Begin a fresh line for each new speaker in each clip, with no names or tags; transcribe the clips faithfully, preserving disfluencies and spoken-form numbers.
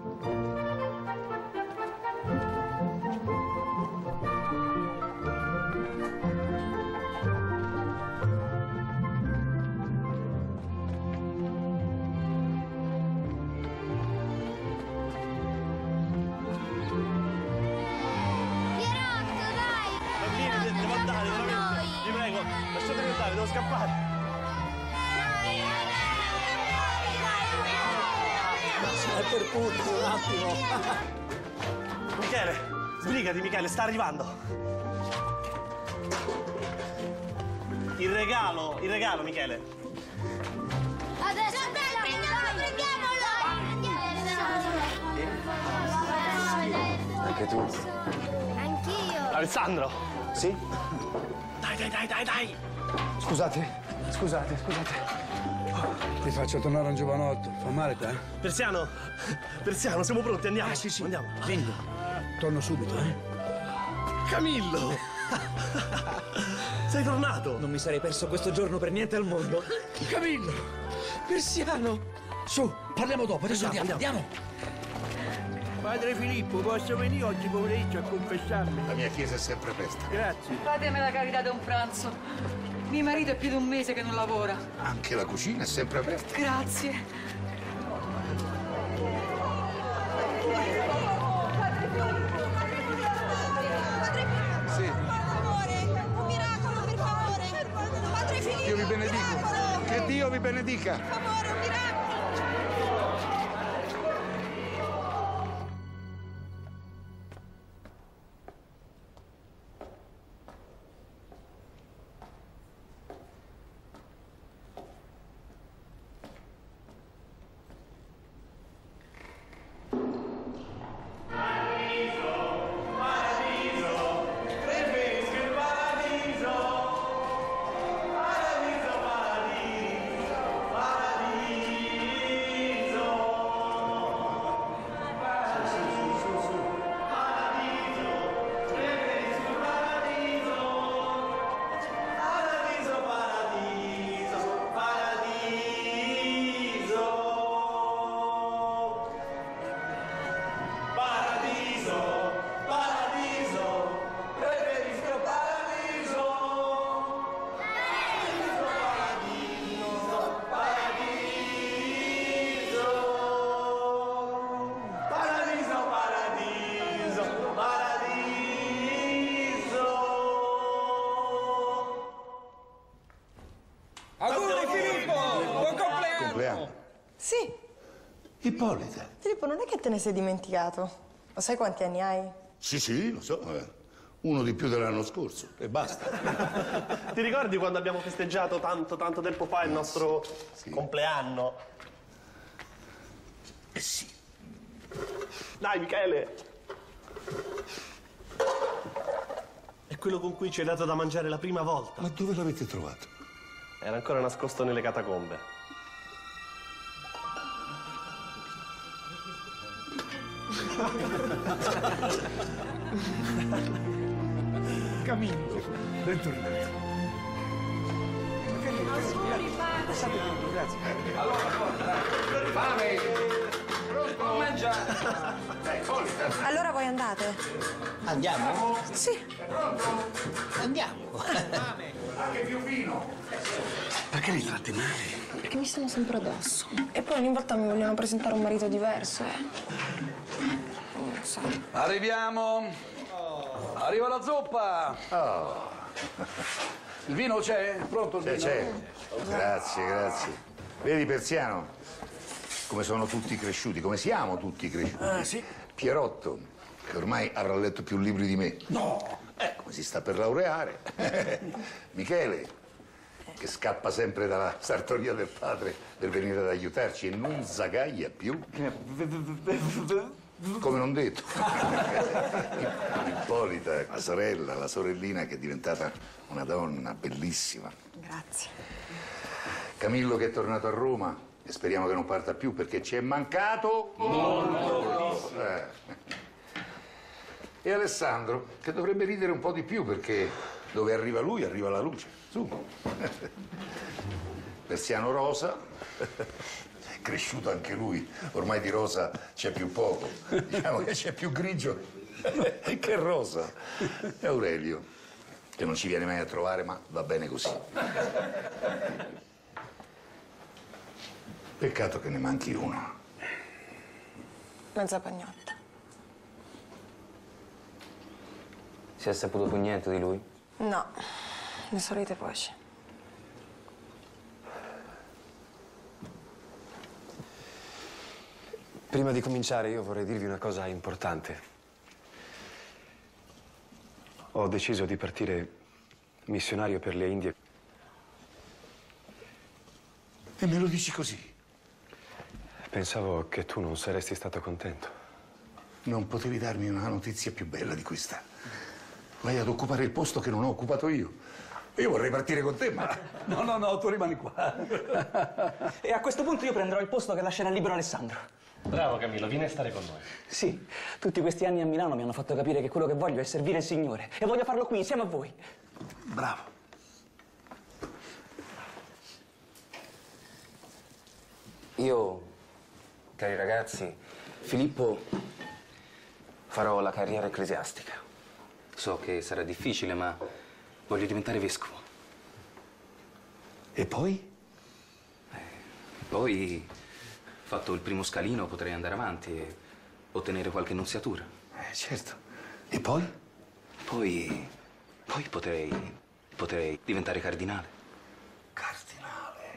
Lasciatemi andare, devo scappare.
È per tutti, un attimo.
Michele, sbrigati, Michele, sta arrivando. Il regalo, il regalo, Michele.
Adesso prendiamolo, prendiamolo.
Anche tu.
Anch'io.
Alessandro.
Sì?
Dai, dai, dai, dai, dai.
Scusate, scusate, scusate. Ti faccio tornare un giovanotto. Fa male te?
Persiano, Persiano, siamo pronti, andiamo.
Ah, sì, sì.
Andiamo.
Vengo. Torno subito, eh?
Camillo! Sei tornato!
Non mi sarei perso questo giorno per niente al mondo.
Camillo! Persiano! Su, parliamo dopo, adesso andiamo, andiamo. andiamo.
Padre Filippo, posso venire oggi pomeriggio a confessarmi?
La mia chiesa è sempre aperta.
Grazie.
Fatemi la carità da un pranzo. Mio marito è più di un mese che non lavora.
Anche la cucina è sempre aperta.
Grazie.
Sì.
Per favore, un miracolo, per favore. Padre Filippo,
Dio vi benedica.
miracolo.
Che Dio vi benedica.
Per favore, un miracolo.
Sì.
Ippolita.
Filippo, non è che te ne sei dimenticato? Lo sai quanti anni hai?
Sì, sì, lo so. eh. Uno di più dell'anno scorso e basta.
Ti ricordi quando abbiamo festeggiato tanto, tanto tempo fa il nostro
Sì.
compleanno?
Eh sì.
Dai, Michele! È quello con cui ci hai dato da mangiare la prima volta.
Ma dove l'avete trovato?
Era ancora nascosto nelle catacombe.
Camillo, bentornato. Grazie.
Pronto? Mangiare.
Allora voi andate?
Andiamo?
Sì.
Andiamo.
Anche più vino.
Perché li tratti male?
Perché mi stanno sempre addosso. E poi ogni volta mi vogliono presentare un marito diverso, eh. Non so.
Arriviamo. Arriva la zuppa.
Oh.
Il vino c'è? Pronto il
C'è,
vino?
c'è. Grazie, grazie. Vedi, Persiano, come sono tutti cresciuti, come siamo tutti cresciuti.
Ah, sì?
Pierotto, che ormai avrà letto più libri di me.
No.
Eh, come si sta per laureare. Michele, che scappa sempre dalla sartoria del padre per venire ad aiutarci e non zagaglia più. Come non detto. Ippolita, la sorella, la sorellina che è diventata una donna bellissima.
Grazie.
Camillo che è tornato a Roma e speriamo che non parta più perché ci è mancato molto. Eh. E Alessandro che dovrebbe ridere un po' di più perché dove arriva lui arriva la luce. Su. persiano rosa, è cresciuto anche lui, ormai di rosa c'è più poco, diciamo che c'è più grigio che rosa. E Aurelio, che non ci viene mai a trovare, ma va bene così. Peccato che ne manchi uno.
Mezza pagnotta.
Si è saputo più niente di lui?
No, le solite voci.
Prima di cominciare io vorrei dirvi una cosa importante. Ho deciso di partire missionario per le Indie.
E me lo dici così?
Pensavo che tu non saresti stato contento.
Non potevi darmi una notizia più bella di questa. Vai ad occupare il posto che non ho occupato io. Io vorrei partire con te, ma...
No, no, no, tu rimani qua. E a questo punto io prenderò il posto che lascerà libero Alessandro.
Bravo Camillo, vieni a stare con noi.
Sì, tutti questi anni a Milano mi hanno fatto capire che quello che voglio è servire il Signore. E voglio farlo qui, insieme a voi.
Bravo.
Io, cari ragazzi, Filippo, farò la carriera ecclesiastica. So che sarà difficile, ma voglio diventare vescovo.
E poi?
Eh, poi, fatto il primo scalino, potrei andare avanti e ottenere qualche nunziatura.
Eh, certo. E poi?
Poi, poi potrei, potrei diventare cardinale.
Cardinale.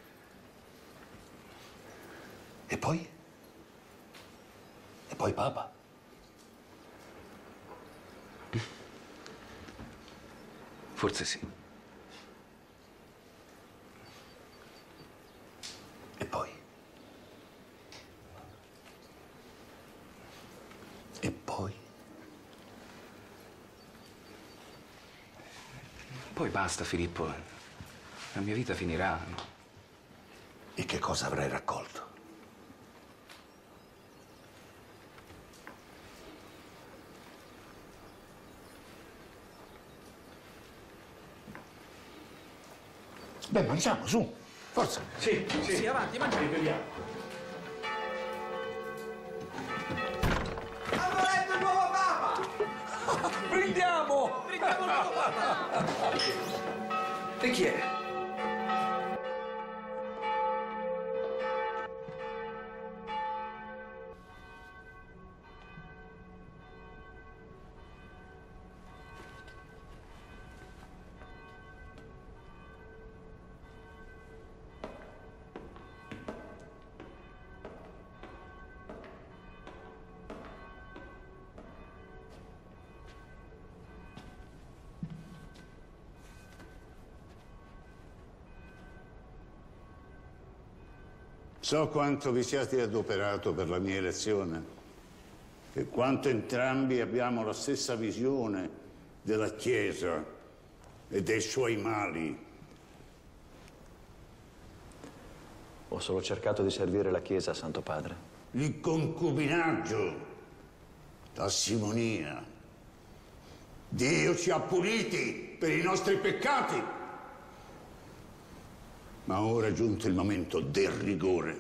E poi? E poi papa?
Forse sì.
E poi? E poi?
Poi basta, Filippo. La mia vita finirà.
E che cosa avrai raccolto? Beh, mangiamo, su. Forza.
Sì, sì, sì, avanti, mangiamo.
Hanno eletto il nuovo Papa!
Brindiamo!
Brindiamo il nuovo Papa!
E chi è?
So quanto vi siate adoperato per la mia elezione e quanto entrambi abbiamo la stessa visione della Chiesa e dei suoi mali.
Ho solo cercato di servire la Chiesa, Santo Padre.
Il concubinaggio, la simonia. Dio ci ha puliti per i nostri peccati. Ma ora è giunto il momento del rigore.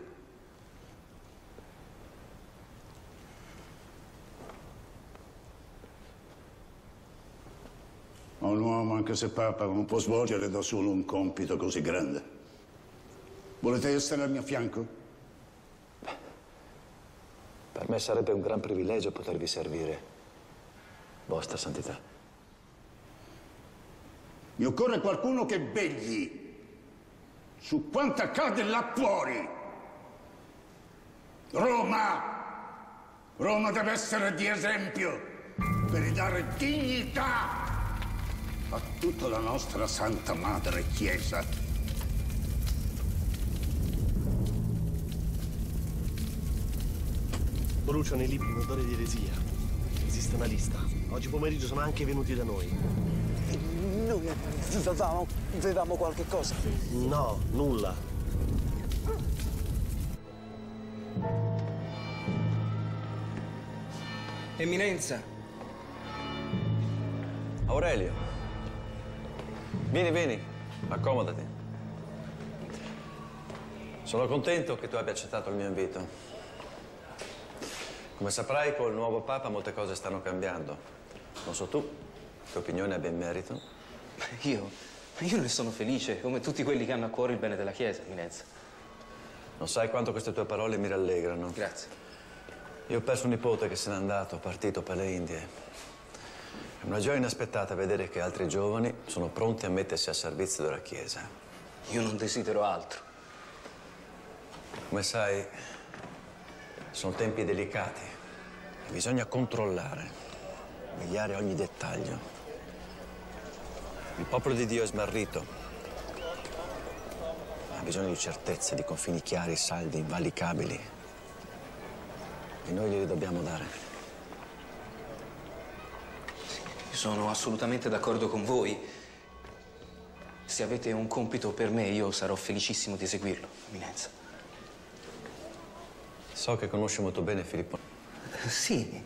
Ma un uomo, anche se Papa, non può svolgere da solo un compito così grande. Volete essere al mio fianco?
Per me sarebbe un gran privilegio potervi servire, Vostra Santità.
Mi occorre qualcuno che vegli su quanto accade là fuori. Roma! Roma deve essere di esempio per ridare dignità a tutta la nostra Santa Madre Chiesa.
Bruciano i libri in odore di eresia. Esiste una lista. Oggi pomeriggio sono anche venuti da noi.
Noi avevamo, avevamo qualche cosa.
No, nulla.
Eminenza.
Aurelio, vieni, vieni, accomodati. Sono contento che tu abbia accettato il mio invito. Come saprai, col nuovo Papa molte cose stanno cambiando. Non so tu, che opinione abbia in merito?
Io? Io ne sono felice, come tutti quelli che hanno a cuore il bene della Chiesa, Eminenza.
Non sai quanto queste tue parole mi rallegrano.
Grazie.
Io ho perso un nipote che se n'è andato, partito per le Indie. È una gioia inaspettata vedere che altri giovani sono pronti a mettersi a servizio della Chiesa.
Io non desidero altro.
Come sai, sono tempi delicati e bisogna controllare, vegliare ogni dettaglio. Il popolo di Dio è smarrito. Ha bisogno di certezze, di confini chiari, saldi, invalicabili. E noi glieli dobbiamo dare.
Io sono assolutamente d'accordo con voi. Se avete un compito per me, io sarò felicissimo di eseguirlo, Eminenza.
So che conosci molto bene Filippo.
Sì.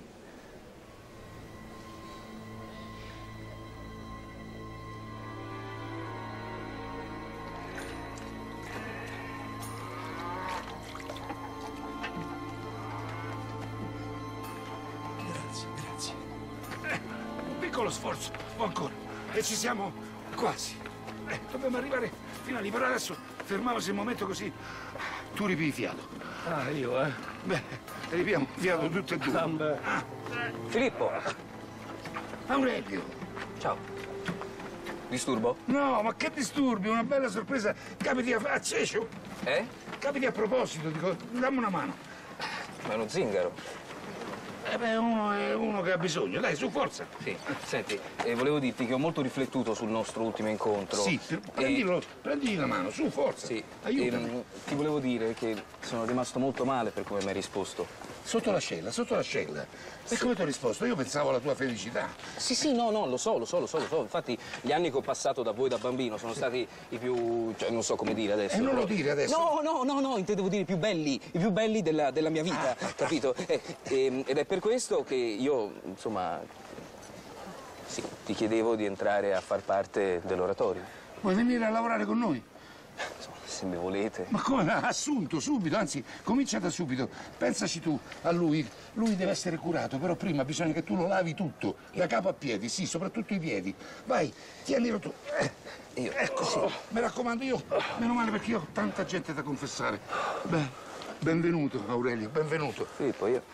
Grazie, grazie. Eh, un piccolo sforzo, o ancora. E ci siamo quasi. Eh, dobbiamo arrivare fino a lì, però adesso fermiamoci un momento così tu ripii fiato.
Ah, io, eh?
Beh, ripiamo fiato tutte e due.
Ah,
Filippo!
Aurelio!
Ciao. Disturbo?
No, ma che disturbi, una bella sorpresa. Capiti a, a Cecio?
Eh?
Capiti a proposito, dico, dammi una mano.
Ma è uno zingaro.
Eh beh, uno è uno che ha bisogno, dai, su, forza.
Sì, senti, eh, volevo dirti che ho molto riflettuto sul nostro ultimo incontro.
Sì, prendilo, prendili la mano, su, forza.
Sì,
aiutami.
ehm, ti volevo dire che sono rimasto molto male per come mi hai risposto.
Sotto l'ascella, sotto l'ascella.
Sì.
E come ti ho risposto? Io pensavo alla tua felicità.
Sì, sì, no, no, lo so, lo so, lo so, lo so. Infatti gli anni che ho passato da voi da bambino sono stati i più, cioè non so come dire adesso.
E non
però...
lo dire adesso.
No, no, no, no, intendevo dire i più belli, i più belli della, della mia vita,
ah,
capito? Eh, ehm, ed è per questo che io, insomma, sì, ti chiedevo di entrare a far parte dell'oratorio.
Vuoi venire a lavorare con noi?
Insomma, se mi volete.
Ma come? Assunto, subito, anzi, comincia da subito. Pensaci tu a lui. Lui deve essere curato, però prima bisogna che tu lo lavi tutto, da capo a piedi, sì, soprattutto i piedi. Vai, tienilo tu. Eh,
io,
ecco,
sì.
Mi raccomando, io, meno male perché io ho tanta gente da confessare. Beh, benvenuto, Aurelio, benvenuto.
Filippo, io...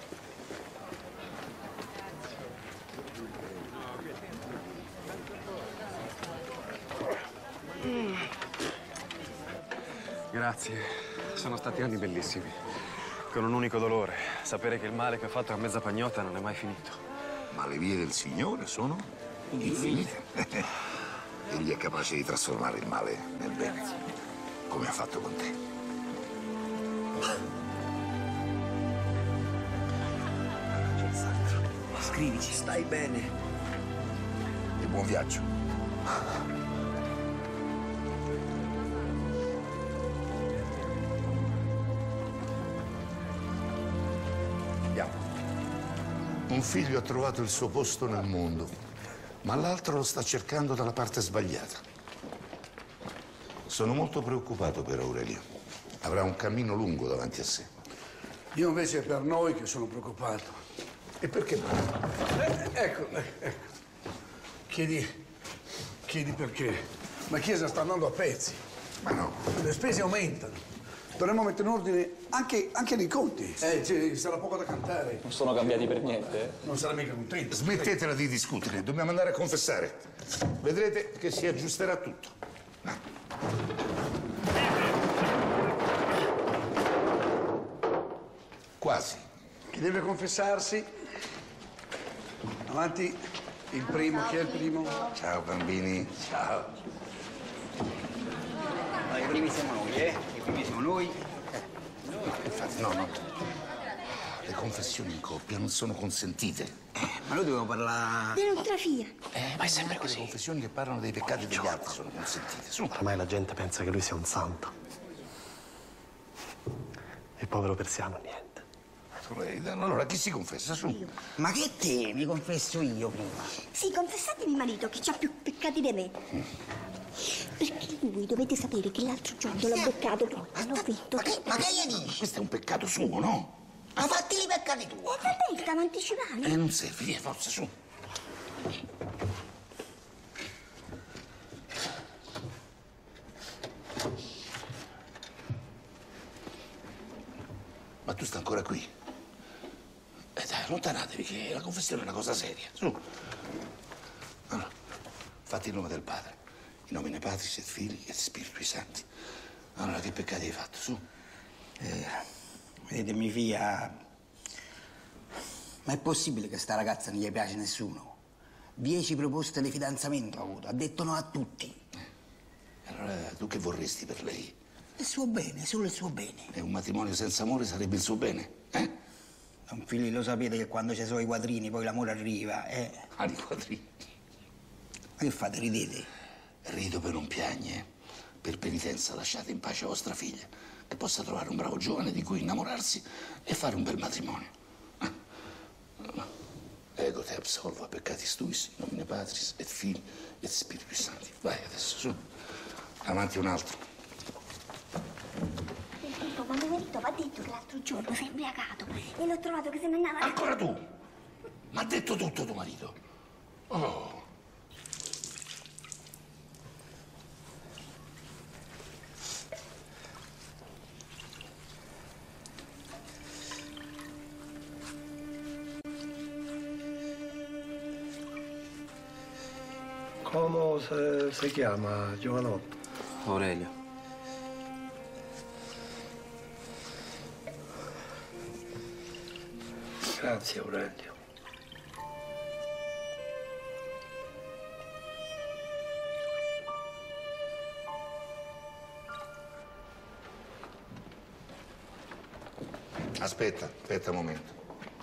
Grazie. Sono stati anni bellissimi. Con un unico dolore. Sapere che il male che ho fatto a mezza pagnotta non è mai finito.
Ma le vie del Signore sono infinite. Egli è capace di trasformare il male nel bene, come ha fatto con te.
Scrivici, stai bene.
E buon viaggio. Un figlio ha trovato il suo posto nel mondo, ma l'altro lo sta cercando dalla parte sbagliata. Sono molto preoccupato per Aurelio. Avrà un cammino lungo davanti a sé.
Io invece è per noi che sono preoccupato.
E perché no?
Eh, ecco, eh, ecco. Chiedi, chiedi perché. La Chiesa sta andando a pezzi.
Ma no.
Le spese aumentano. Dovremmo mettere in ordine anche, anche nei conti. Eh, ci sarà poco da cantare.
Non sono cambiati per niente, eh?
Non sarà mica contento.
Smettetela di discutere, dobbiamo andare a confessare. Vedrete che si aggiusterà tutto. Quasi.
Chi deve confessarsi? Avanti, il primo. Chi è il primo?
Ciao bambini.
Ciao.
I primi siamo noi, eh? I primi siamo noi.
Infatti, no, no. Le confessioni in coppia non sono consentite.
Eh, ma noi dobbiamo parlare...
Dell'oltrafia.
Eh, ma è sempre così. Le confessioni che parlano dei peccati degli altri sono consentite. Su.
Ormai la gente pensa che lui sia un santo. Il povero persiano niente.
Allora, chi si confessa? Su.
Io.
Ma che te? Mi confesso io prima.
Sì, confessate mio marito che c'ha più peccati di me. Perché
Voi dovete sapere che l'altro giorno l'ho beccato, poi l'ho vinto.
Ma che, ma che gli dici?
Questo è un peccato suo, no?
Ma fatti i peccati tuoi.
E vabbè, stavo anticipando.
E non serve, via, forza, su. Ma tu stai ancora qui? Eh dai, allontanatevi, che la confessione è una cosa seria. Su. Allora, fatti il nome del Padre, in nomine Patris et Filii et Spiritui Sancti. Allora, che peccati hai fatto, su?
Eh, vedetemi via. Ma è possibile che sta ragazza non gli piace nessuno? Dieci proposte di fidanzamento ha avuto, ha detto no a tutti.
Allora, tu che vorresti per lei?
Il suo bene, solo il suo bene.
E un matrimonio senza amore sarebbe il suo bene, eh?
Don Filì, lo sapete che quando ci sono i quattrini poi l'amore arriva, eh?
Ah, i quattrini?
Ma che fate, ridete?
Rido per non piagne. Per penitenza lasciate in pace vostra figlia, che possa trovare un bravo giovane di cui innamorarsi e fare un bel matrimonio. Ego te absolvo a peccatis tuis, in nomine Patris et Filii et Spiritus Sancti. Vai adesso, su. Avanti un altro.
Filippo, ma mio marito mi ha detto che l'altro giorno si è imbriacato e l'ho trovato che se ne andava...
Ancora tu? Ma ha detto tutto tuo marito? Oh.
Come si, si chiama, giovanotto?
Aurelio.
Grazie, Aurelio.
Aspetta, aspetta un momento.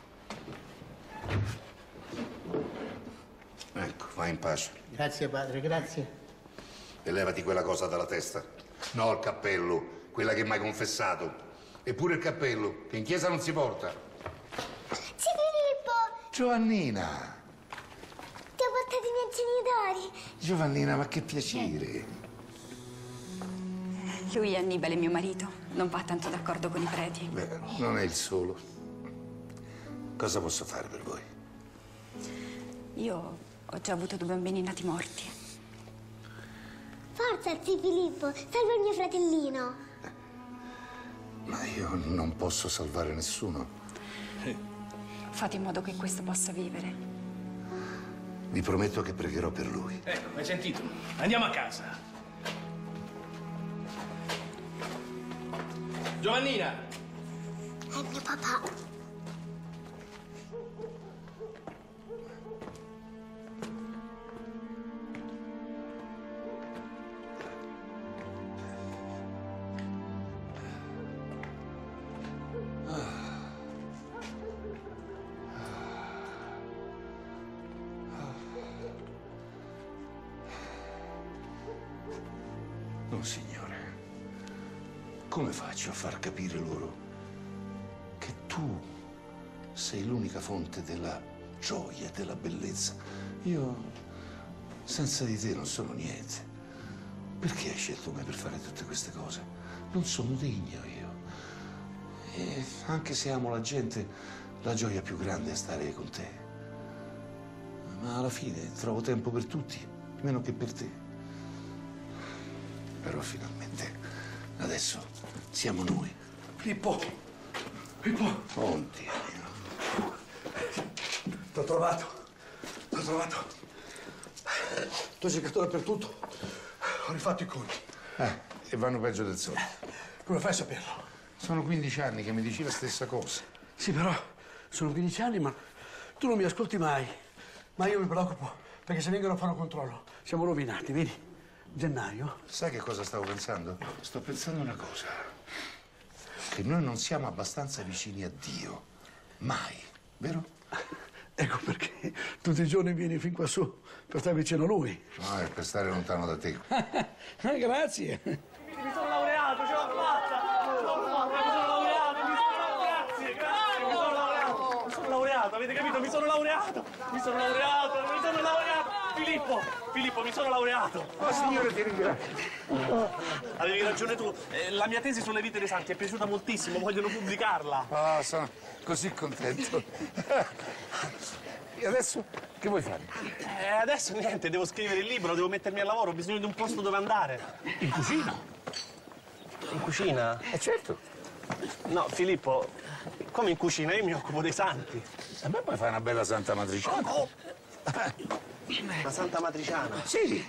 Ecco, vai in pace.
Grazie, padre, grazie.
E levati quella cosa dalla testa. No, il cappello, quella che mi hai confessato. Eppure il cappello, che in chiesa non si porta.
Zio Filippo!
Giovannina!
Ti ho portato i miei genitori!
Giovannina, ma che piacere!
Lui, Annibale, mio marito, non va tanto d'accordo con i preti.
Beh, non è il solo. Cosa posso fare per voi?
Io ho già avuto due bambini nati morti.
Forza, zio Filippo, salva il mio fratellino!
Ma io non posso salvare nessuno.
Fate in modo che questo possa vivere.
Vi prometto che pregherò per lui.
Ecco, hai sentito? Andiamo a casa. Giovannina!
È mio papà.
Oh, Signore, come faccio a far capire loro che tu sei l'unica fonte della gioia e della bellezza? Io, senza di te, non sono niente. Perché hai scelto me per fare tutte queste cose? Non sono degno io. E anche se amo la gente, la gioia più grande è stare con te. Ma alla fine trovo tempo per tutti, meno che per te. Però finalmente, adesso siamo noi.
Filippo! Filippo!
Oddio.
T'ho trovato. T'ho trovato. T'ho cercato dappertutto. Ho rifatto i conti.
Eh, e vanno peggio del solito.
Come fai a saperlo?
Sono quindici anni che mi dici la stessa cosa.
Sì, però sono quindici anni, ma tu non mi ascolti mai. Ma io mi preoccupo, perché se vengono a fare un controllo siamo rovinati, vedi? Gennaio.
Sai che cosa stavo pensando? Sto pensando una cosa. Che noi non siamo abbastanza vicini a Dio. Mai, vero?
Ecco perché tutti i giorni vieni fin qua su per stare vicino a Lui.
No, è per stare lontano da te.
Grazie.
Mi sono laureato, ce l'ho fatta! Ce l'ho fatta, mi sono laureato, mi sono laureato! Grazie, grazie, mi sono laureato! Mi sono laureato, avete capito? Mi sono laureato! Mi sono laureato, mi sono laureato!
Filippo! Filippo, mi sono laureato!
Oh, signore, ti ringrazio.
Avevi ragione tu. Eh, la mia tesi sulle vite dei santi è piaciuta moltissimo, vogliono pubblicarla.
Ah, sono così contento. E adesso che vuoi fare?
Eh, adesso niente, devo scrivere il libro, devo mettermi al lavoro, ho bisogno di un posto dove andare.
In cucina?
In cucina?
Eh, certo.
No, Filippo, come in cucina? Io mi occupo dei santi.
E beh, puoi fare una bella Santa Matriciana.
Oh. La Santa Matriciana?
Sì.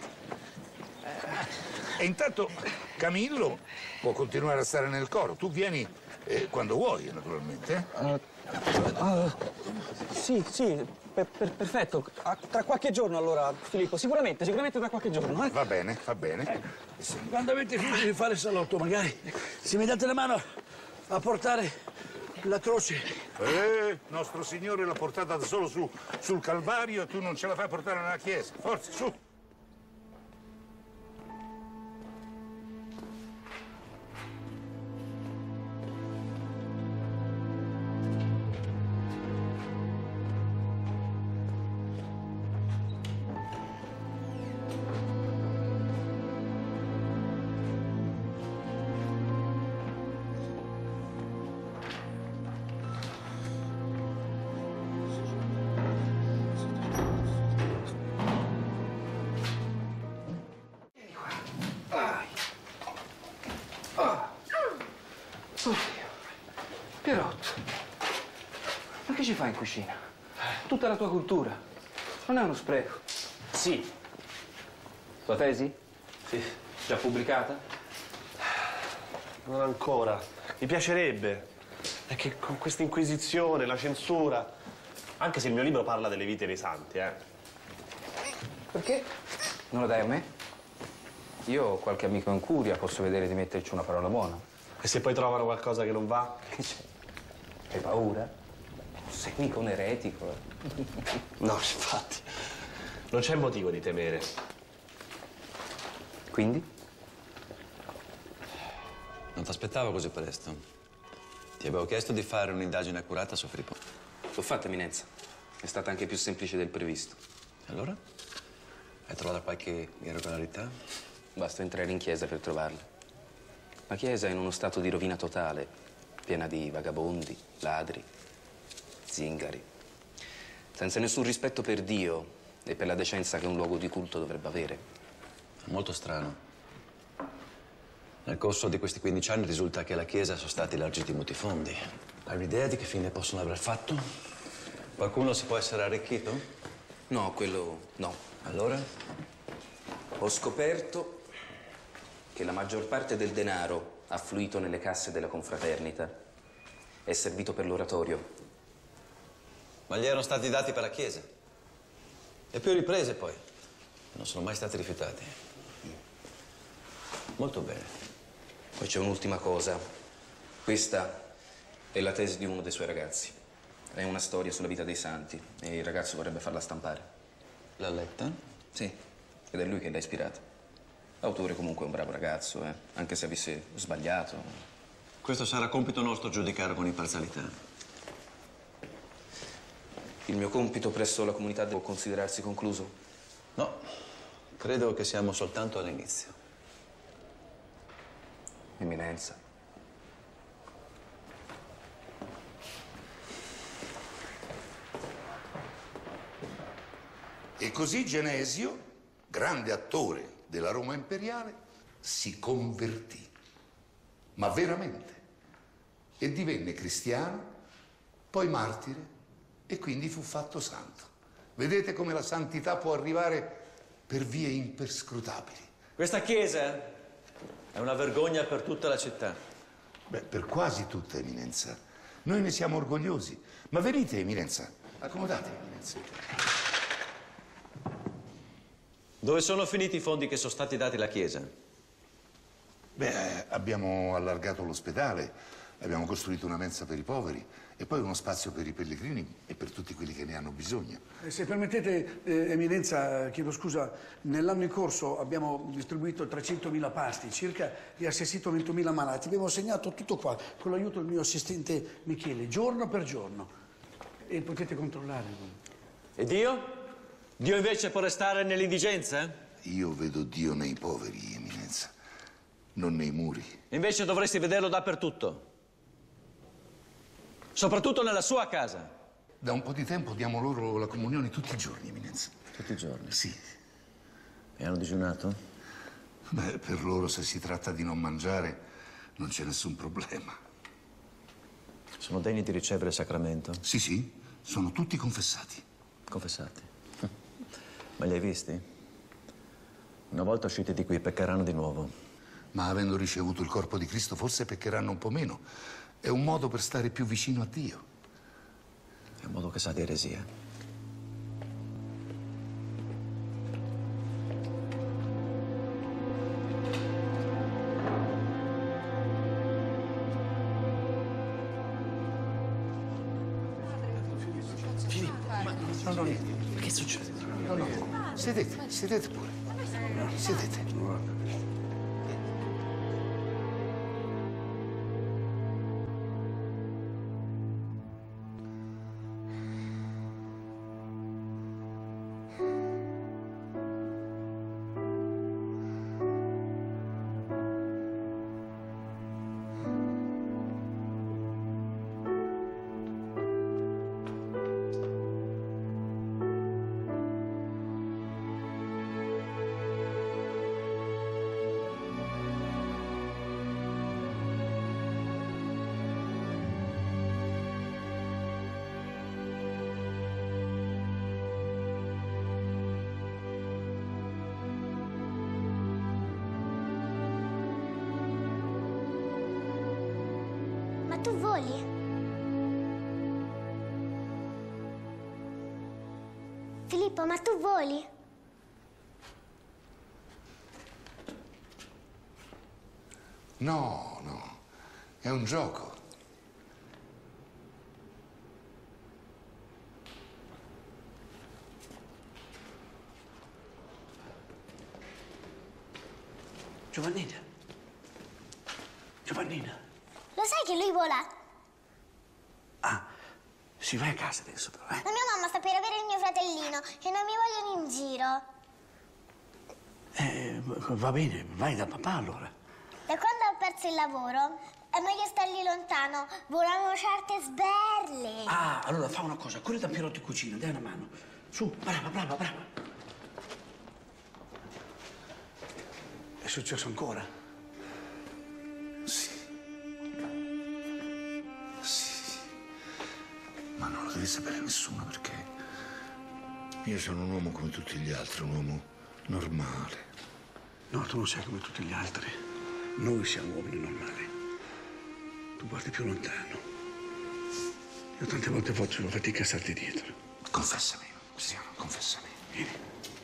E intanto Camillo può continuare a stare nel coro. Tu vieni eh, quando vuoi, naturalmente. Eh?
Uh, uh, sì, sì, per, per, perfetto. Uh, tra qualche giorno allora, Filippo, sicuramente, sicuramente tra qualche giorno. Eh?
Va bene, va bene.
Sì. Quando avete finito di fare il salotto, magari, se mi date la mano a portare la croce.
Eh, nostro Signore l'ha portata da solo su, sul Calvario e tu non ce la fai portare nella chiesa. Forza, su.
Pierrotto, ma che ci fai in cucina? Tutta la tua cultura. Non è uno spreco.
Sì.
Tua tesi? Sì. Già pubblicata?
Non ancora. Mi piacerebbe. È che con questa inquisizione, la censura... Anche se il mio libro parla delle vite dei santi, eh.
Perché? Non lo dai a me? Io ho qualche amico in curia, posso vedere di metterci una parola buona.
E se poi trovano qualcosa che non va?
Che c'è? Hai paura? Sei mica un eretico.
No, infatti. Non c'è motivo di temere.
Quindi?
Non ti aspettavo così presto. Ti avevo chiesto di fare un'indagine accurata su Filippo.
L'ho fatta, Eminenza. È stata anche più semplice del previsto.
Allora? Hai trovato qualche irregolarità?
Basta entrare in chiesa per trovarla. La chiesa è in uno stato di rovina totale, piena di vagabondi, ladri, zingari, senza nessun rispetto per Dio e per la decenza che un luogo di culto dovrebbe avere.
Molto strano. Nel corso di questi quindici anni risulta che alla chiesa sono stati elargiti molti fondi. Hai un'idea di che fine possono aver fatto? Qualcuno si può essere arricchito?
No, quello no.
Allora?
Ho scoperto che la maggior parte del denaro affluito nelle casse della confraternita è servito per l'oratorio.
Ma gli erano stati dati per la chiesa. E più riprese poi. Non sono mai stati rifiutati. Molto bene.
Poi c'è un'ultima cosa. Questa è la tesi di uno dei suoi ragazzi. È una storia sulla vita dei santi e il ragazzo vorrebbe farla stampare.
L'ha letta?
Sì, ed è lui che l'ha ispirata. L'autore comunque è un bravo ragazzo, eh? Anche se avesse sbagliato.
Questo sarà compito nostro giudicare con imparzialità.
Il mio compito presso la comunità può considerarsi concluso?
No, credo che siamo soltanto all'inizio.
Eminenza.
E così Genesio, grande attore della Roma imperiale, si convertì, ma veramente, e divenne cristiano, poi martire e quindi fu fatto santo. Vedete come la santità può arrivare per vie imperscrutabili.
Questa chiesa è una vergogna per tutta la città.
Beh, per quasi tutta, Eminenza. Noi ne siamo orgogliosi. Ma venite, Eminenza, accomodatevi, Eminenza.
Dove sono finiti i fondi che sono stati dati alla chiesa?
Beh, abbiamo allargato l'ospedale, abbiamo costruito una mensa per i poveri e poi uno spazio per i pellegrini e per tutti quelli che ne hanno bisogno.
Eh, se permettete, eh, Eminenza, chiedo scusa, nell'anno in corso abbiamo distribuito trecentomila pasti circa e assistito ventimila malati. Abbiamo segnato tutto qua, con l'aiuto del mio assistente Michele, giorno per giorno. E potete controllare.
E Dio? Dio invece può restare nell'indigenza?
Io vedo Dio nei poveri, Eminenza, non nei muri.
Invece dovresti vederlo dappertutto. Soprattutto nella sua casa.
Da un po' di tempo diamo loro la comunione tutti i giorni, Eminenza.
Tutti i giorni?
Sì.
E hanno digiunato?
Beh, per loro se si tratta di non mangiare non c'è nessun problema.
Sono degni di ricevere il sacramento?
Sì, sì, sono tutti confessati.
Confessati? Ma li hai visti? Una volta usciti di qui peccheranno di nuovo.
Ma avendo ricevuto il corpo di Cristo forse peccheranno un po' meno. È un modo per stare più vicino a Dio.
È un modo che sa di eresia.
No, no, che succede? No, no, sedete, sedete pure. Sedete.
Tu voli? Filippo, ma tu voli?
No, no, è un gioco.
Giovannina. Giovannina.
Lo sai che lui vola?
Ah, si vai a casa adesso però, eh?
La mia mamma sta per avere il mio fratellino e non mi vogliono in giro.
Eh, va bene, vai da papà allora.
Da quando ho perso il lavoro è meglio stargli lontano, volano certe sberle.
Ah, allora fa una cosa, corri da Pierotto in cucina, dai una mano. Su, brava, brava, brava. È successo ancora?
Sì. Sì. Ma non lo deve sapere nessuno perché io sono un uomo come tutti gli altri, un uomo normale.
No, tu non sei come tutti gli altri. Noi siamo uomini normali. Tu guardi più lontano. Io tante volte faccio fatica a starti dietro.
Confessami, Cristiano, confessami.
Vieni.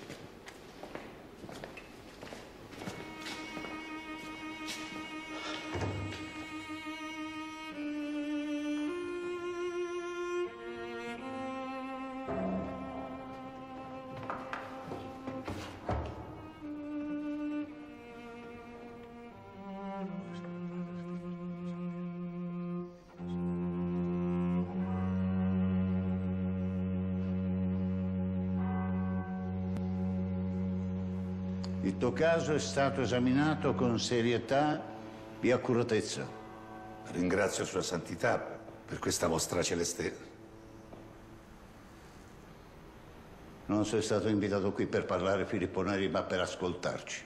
Il tuo caso è stato esaminato con serietà e accuratezza.
Ringrazio Sua Santità per questa vostra celeste...
Non sei stato invitato qui per parlare, Filippo Neri, ma per ascoltarci.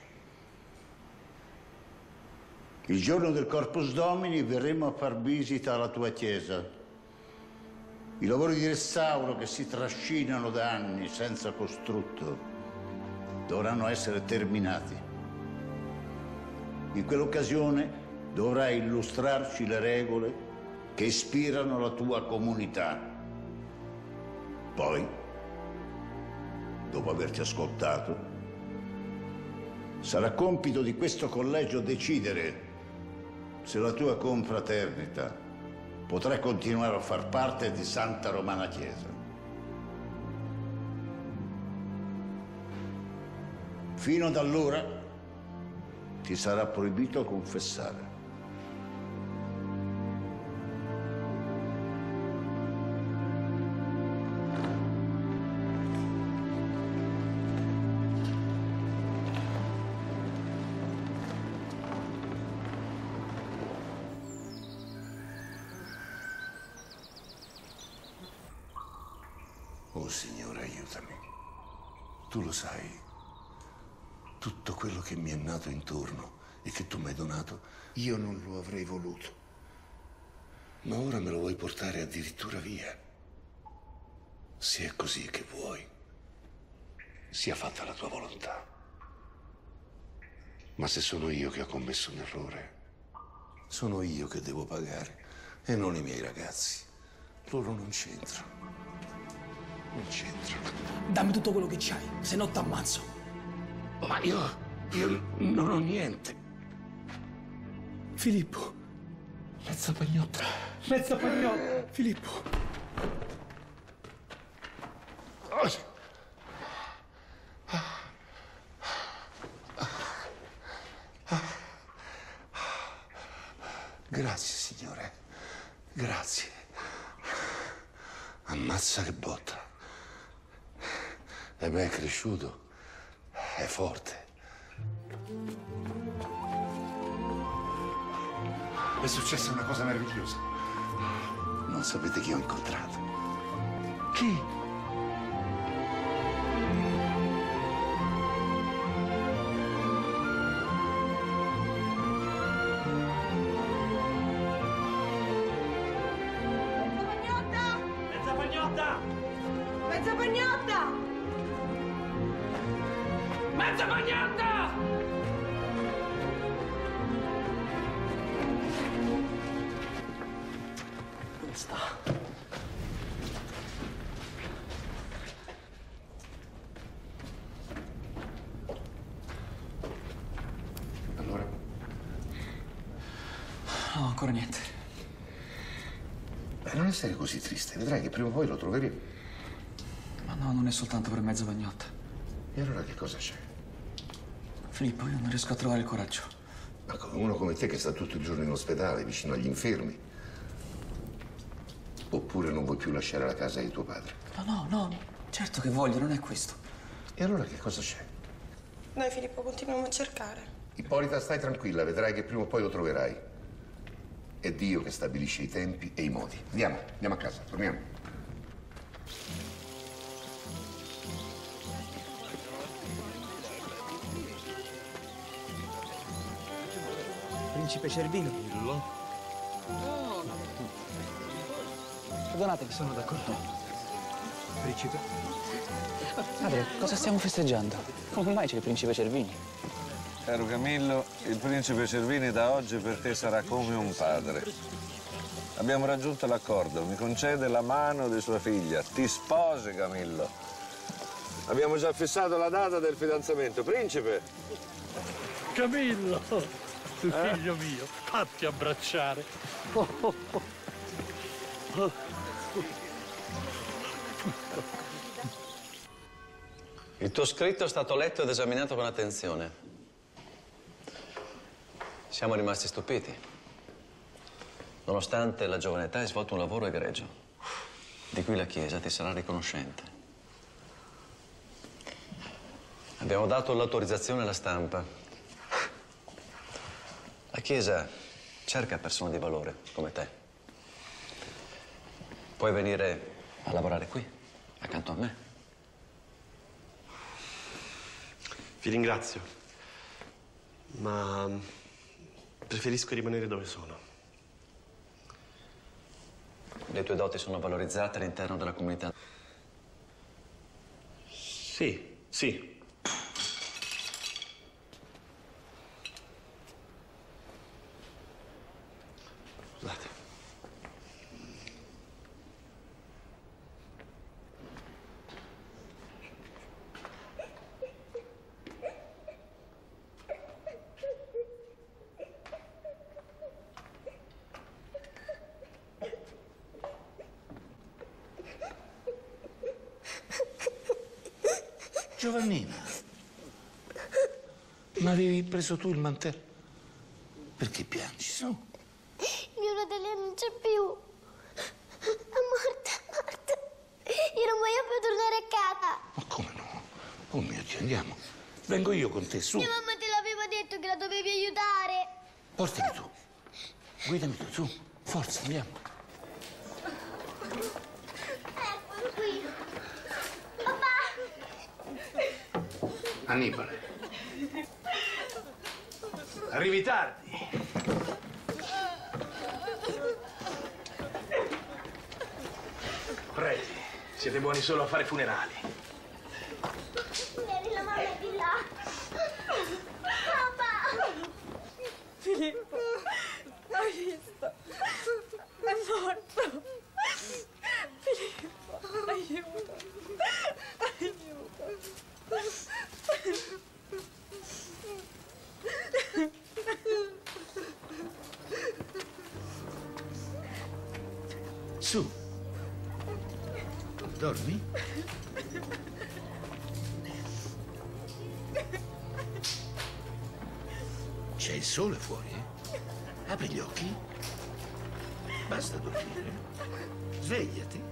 Il giorno del Corpus Domini verremo a far visita alla tua chiesa. I lavori di restauro che si trascinano da anni senza costrutto dovranno essere terminati. In quell'occasione dovrai illustrarci le regole che ispirano la tua comunità. Poi, dopo averti ascoltato, sarà compito di questo collegio decidere se la tua confraternita potrà continuare a far parte di Santa Romana Chiesa. Fino ad allora ti sarà proibito confessare.
Oh, Signore, aiutami. Tu lo sai, tutto quello che mi è nato intorno e che tu mi hai donato, io non lo avrei voluto. Ma ora me lo vuoi portare addirittura via. Se è così che vuoi, sia fatta la tua volontà. Ma se sono io che ho commesso un errore, sono io che devo pagare e non i miei ragazzi. Loro non c'entrano. Non c'entrano.
Dammi tutto quello che c'hai, se no t'ammazzo.
Ma io... io non ho niente.
Filippo.
Mezza pagnotta.
Mezza pagnotta. Filippo.
Oh. Grazie, Signore. Grazie. Ammazza che botta. E beh, è cresciuto. È forte. È successa una cosa meravigliosa. Non sapete chi ho incontrato? Chi?
Mezza pagnotta! Mezza pagnotta! Mezza pagnotta!
Dove sta?
Allora?
No, ancora niente.
Beh, non essere così triste, vedrai che prima o poi lo troveremo.
Ma no, non è soltanto per mezza pagnotta.
E allora che cosa c'è?
Filippo, io non riesco a trovare il coraggio.
Ma come uno come te che sta tutto il giorno in ospedale, vicino agli infermi. Oppure non vuoi più lasciare la casa di tuo padre?
No, no, no, certo che voglio, non è questo.
E allora che cosa c'è?
Dai Filippo, continuiamo a cercare.
Ippolita, stai tranquilla, vedrai che prima o poi lo troverai. È Dio che stabilisce i tempi e i modi. Andiamo, andiamo a casa, torniamo.
Principe Cervino.
Perdonatemi, sono d'accordo.
Principe?
Padre, cosa stiamo festeggiando? Come mai c'è il principe Cervini?
Caro Camillo, il principe Cervini da oggi per te sarà come un padre. Abbiamo raggiunto l'accordo, mi concede la mano di sua figlia. Ti sposi, Camillo. Abbiamo già fissato la data del fidanzamento. Principe!
Camillo,
Eh?
figlio mio, fatti abbracciare. Oh, oh, oh. Oh.
Il tuo scritto è stato letto ed esaminato con attenzione. Siamo rimasti stupiti. Nonostante la giovane età, hai svolto un lavoro egregio, di cui la Chiesa ti sarà riconoscente. Abbiamo dato l'autorizzazione alla stampa. La Chiesa cerca persone di valore, come te. Puoi venire a lavorare qui, accanto a me.
Vi ringrazio, ma preferisco rimanere dove sono.
Le tue doti sono valorizzate all'interno della comunità?
Sì, sì. Scusate.
Giovannina, ma avevi preso tu il mantello? Perché piangi, su?
Mio fratello non c'è più. È morto, è morto. Io non voglio più tornare a casa.
Ma come no? Oh mio Dio, andiamo. Vengo io con te, su.
Mia mamma te l'aveva detto che la dovevi aiutare.
Portami tu. Guidami tu, su. Forza, andiamo.
Eccolo qui.
Annibale.
Arrivi tardi. Preti, siete buoni solo a fare funerali.
Vieni, la mamma è di là. Papà!
Filippo, hai visto? È morto. Filippo, aiuto. Aiuto.
Su. Dormi? C'è il sole fuori, eh? Apri gli occhi. Basta dormire. Svegliati.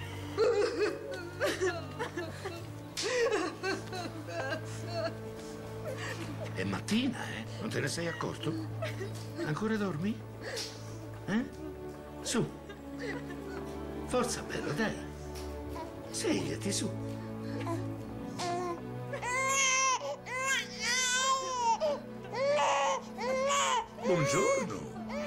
È mattina, eh? Non te ne sei accorto? Ancora dormi? Eh? Su. Forza, bello, dai. Svegliati, su. Buongiorno.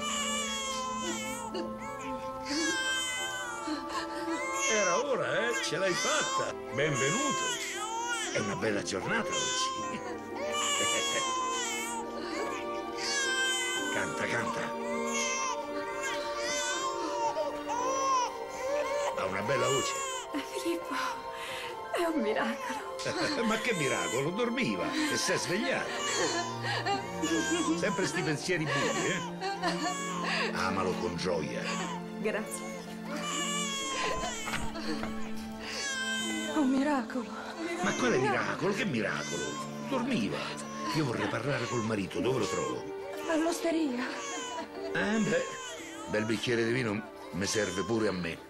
Era ora, eh? Ce l'hai fatta. Benvenuto. È una bella giornata oggi. Canta, canta. Ha una bella voce.
Filippo, è un miracolo.
Ma che miracolo, dormiva e si è svegliato. Sempre sti pensieri bui, eh? Amalo con gioia.
Grazie. È un miracolo.
Ma quale miracolo? Che miracolo? Dormiva. Io vorrei parlare col marito, dove lo trovo?
All'osteria.
Eh beh, bel bicchiere di vino mi serve pure a me.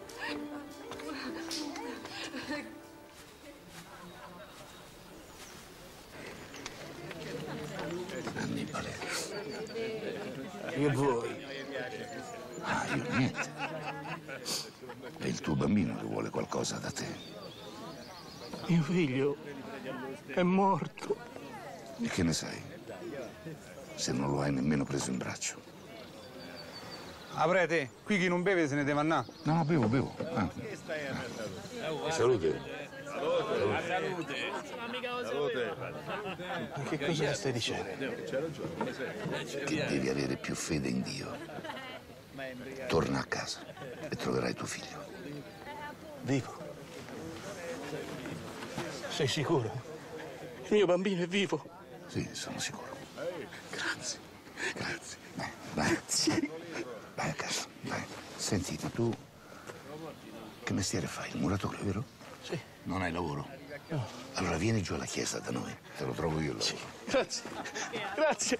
Annibale.
Che vuoi?
Ah, io niente. È il tuo bambino che vuole qualcosa da te.
Mio figlio è morto.
E che ne sai? Se non lo hai nemmeno preso in braccio.
Ah, prete, qui chi non beve se ne deve andare.
No, no, bevo, bevo. Ah. Salute.
Salute. Salute.
Ma che cosa stai dicendo?
Che devi avere più fede in Dio. Torna a casa e troverai tuo figlio.
Vivo. Sei sicuro? Il mio bambino è vivo?
Sì, sono sicuro.
Grazie. Grazie.
Vai, vai.
Grazie.
Vai a casa, vai. Sentite, tu che mestiere fai? Il muratore, vero?
Sì.
Non hai lavoro?
No.
Allora vieni giù alla chiesa da noi, te lo trovo io il lavoro.
Sì. Grazie. Grazie.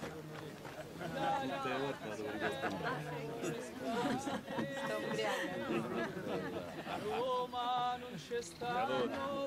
A Roma non c'è stanno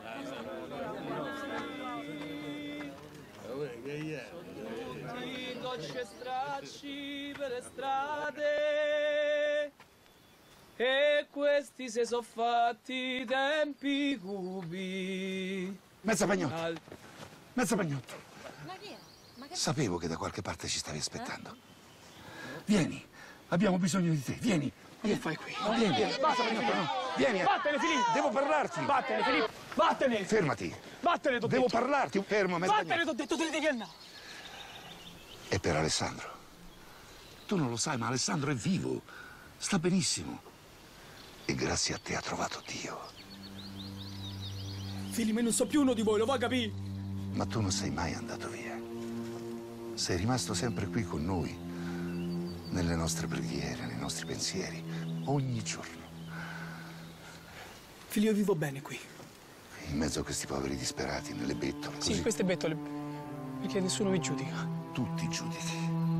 più docce stracci per le strade e questi si sono fatti tempi cubi.
Mezza pagnotta. Mezza pagnotta.
Ma chi è? Ma che...
Sapevo che da qualche parte ci stavi aspettando. Vieni, abbiamo bisogno di te, vieni.
Ma che fai qui?
No, vieni,
Vattene,
mezza pagnotta, no. Vieni. eh.
Vattene, Filippo!
Devo parlarti.
Vattene, Filippo! Vattene!
Fermati.
Vattene, t'ho
Devo
detto!
parlarti. Fermo, mezza
Vattene,
pagnotta.
t'ho detto, te ne devi andare!
È per Alessandro. Tu non lo sai, ma Alessandro è vivo. Sta benissimo. E grazie a te ha trovato Dio.
Filippo, io non so più uno di voi, lo va a capire?
Ma tu non sei mai andato via. Sei rimasto sempre qui con noi, nelle nostre preghiere, nei nostri pensieri, ogni giorno.
Figlio, io vivo bene qui.
In mezzo a questi poveri disperati, nelle bettole,
Sì,
così.
queste bettole, perché nessuno vi giudica.
Tutti giudichi.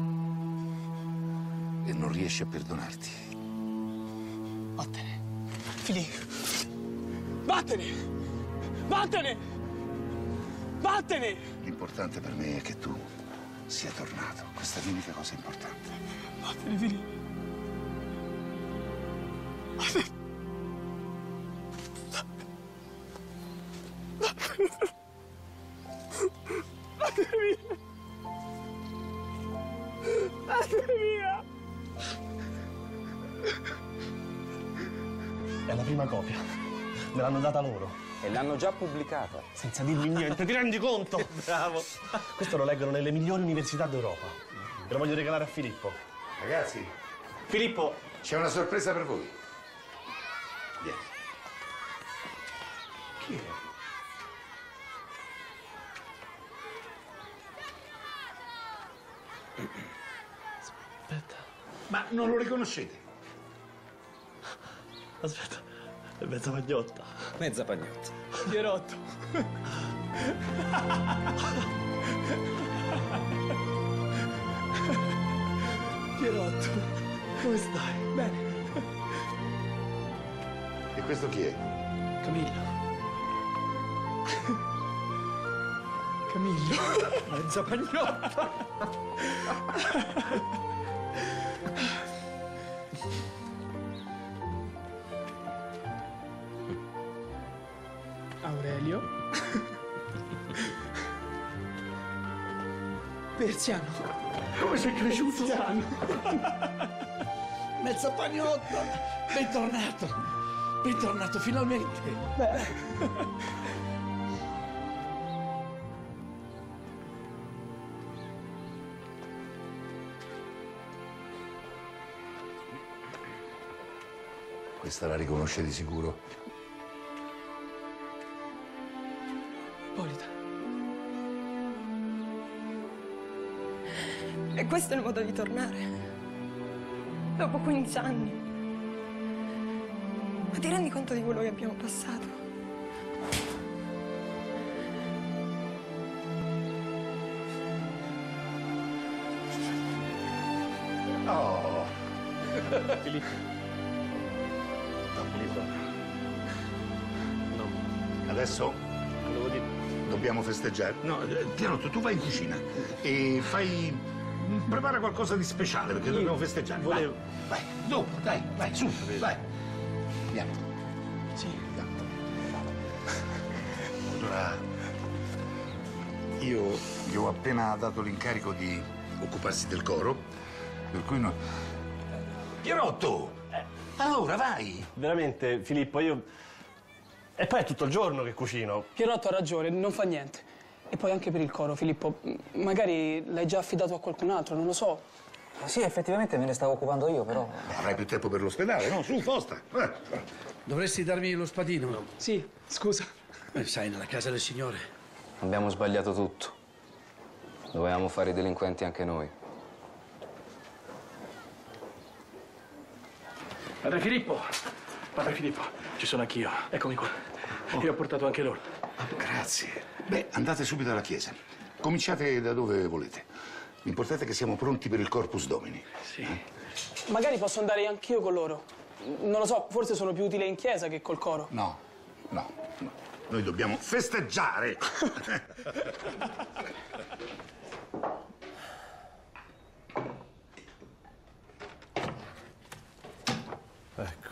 E non riesci a perdonarti.
Vattene. Filippo. Vattene! Vattene! Vattene!
L'importante per me è che tu sia tornato. Questa è l'unica cosa importante.
Vattene, Filippo. Vattene. Vattene.
È la prima copia. Me l'hanno data loro.
E l'hanno già pubblicata.
Senza dirmi niente, ti rendi conto? Bravo. Questo lo leggono nelle migliori università d'Europa. Te lo voglio regalare a Filippo.
Ragazzi,
Filippo,
c'è una sorpresa per voi. Vieni. Chi è?
Aspetta.
Ma non lo riconoscete?
Aspetta, è mezza pagnotta.
Mezza pagnotta.
Pierotto.
Pierotto, come stai?
Bene.
E questo chi è?
Camillo. Camillo.
Mezza pagnotta.
Aurelio. Persiano.
Come sei cresciuto?
Persiano.
Mezza pagnotta. Bentornato. Bentornato finalmente.
Beh.
Questa la riconosce di sicuro.
Polita. E questo è il modo di tornare. Dopo quindici anni. Ma ti rendi conto di quello che abbiamo passato?
Oh!
Filippo. No, Filippo. No.
Adesso
volevo dire.
dobbiamo festeggiare. No, eh, Pierotto, tu vai in cucina e fai. Prepara qualcosa di speciale perché
Io
dobbiamo festeggiare.
volevo-
Vai, vai, dopo, dai, vai, su, vai. Andiamo.
Sì.
Andiamo. Allora, io gli ho appena dato l'incarico di occuparsi del coro, per cui no. Pierotto! Allora, vai!
Veramente, Filippo, io... E poi è tutto il giorno che cucino.
Pierotto ha ragione, non fa niente. E poi anche per il coro, Filippo, magari l'hai già affidato a qualcun altro, non lo so.
Sì, effettivamente me ne stavo occupando io, però...
Beh, avrai più tempo per l'ospedale, no? Su, posta! Eh.
Dovresti darmi lo spadino.
Sì, scusa.
Eh, sai, nella casa del Signore.
Abbiamo sbagliato tutto. Dovevamo fare i delinquenti anche noi.
Padre Filippo, padre Filippo, ci sono anch'io. Eccomi qua. Io ho portato anche loro.
Grazie. Beh, andate subito alla chiesa. Cominciate da dove volete. L'importante è che siamo pronti per il Corpus Domini.
Sì. Magari posso andare anch'io con loro. Non lo so, forse sono più utile in chiesa che col coro.
No, no, no. Noi dobbiamo festeggiare.
Ecco.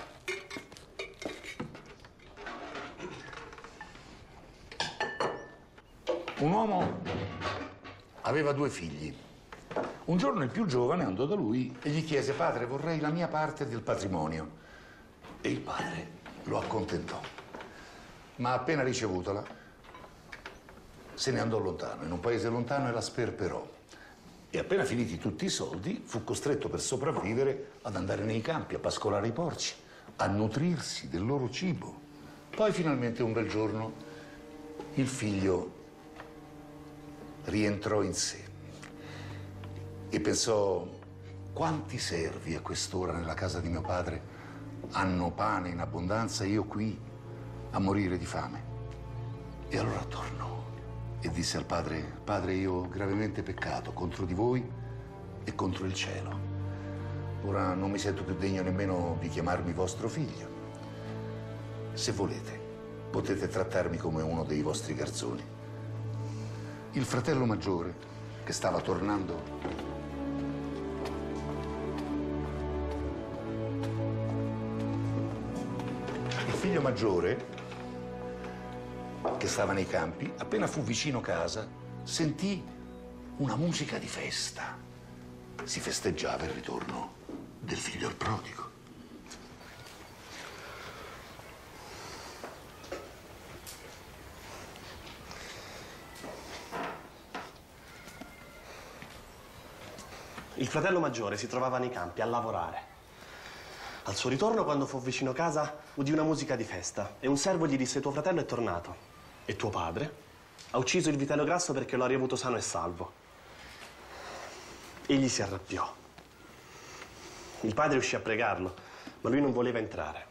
Un uomo aveva due figli. Un giorno il più giovane andò da lui e gli chiese: padre, vorrei la mia parte del patrimonio. E il padre lo accontentò. Ma appena ricevutola, se ne andò lontano, in un paese lontano, e la sperperò. E appena finiti tutti i soldi, fu costretto per sopravvivere ad andare nei campi, a pascolare i porci, a nutrirsi del loro cibo. Poi finalmente un bel giorno il figlio rientrò in sé e pensò: quanti servi a quest'ora nella casa di mio padre hanno pane in abbondanza e io qui a morire di fame. E allora tornò e disse al padre: padre, io ho gravemente peccato contro di voi e contro il cielo. Ora non mi sento più degno nemmeno di chiamarmi vostro figlio. Se volete, potete trattarmi come uno dei vostri garzoni. Il fratello maggiore, che stava tornando, il figlio maggiore, che stava nei campi, appena fu vicino casa, sentì una musica di festa. Si festeggiava il ritorno del figlio al prodigo.
Il fratello maggiore si trovava nei campi a lavorare. Al suo ritorno, quando fu vicino casa, udì una musica di festa e un servo gli disse: tuo fratello è tornato e tuo padre ha ucciso il vitello grasso perché lo ha riavuto sano e salvo. Egli si arrabbiò. Il padre uscì a pregarlo, ma lui non voleva entrare.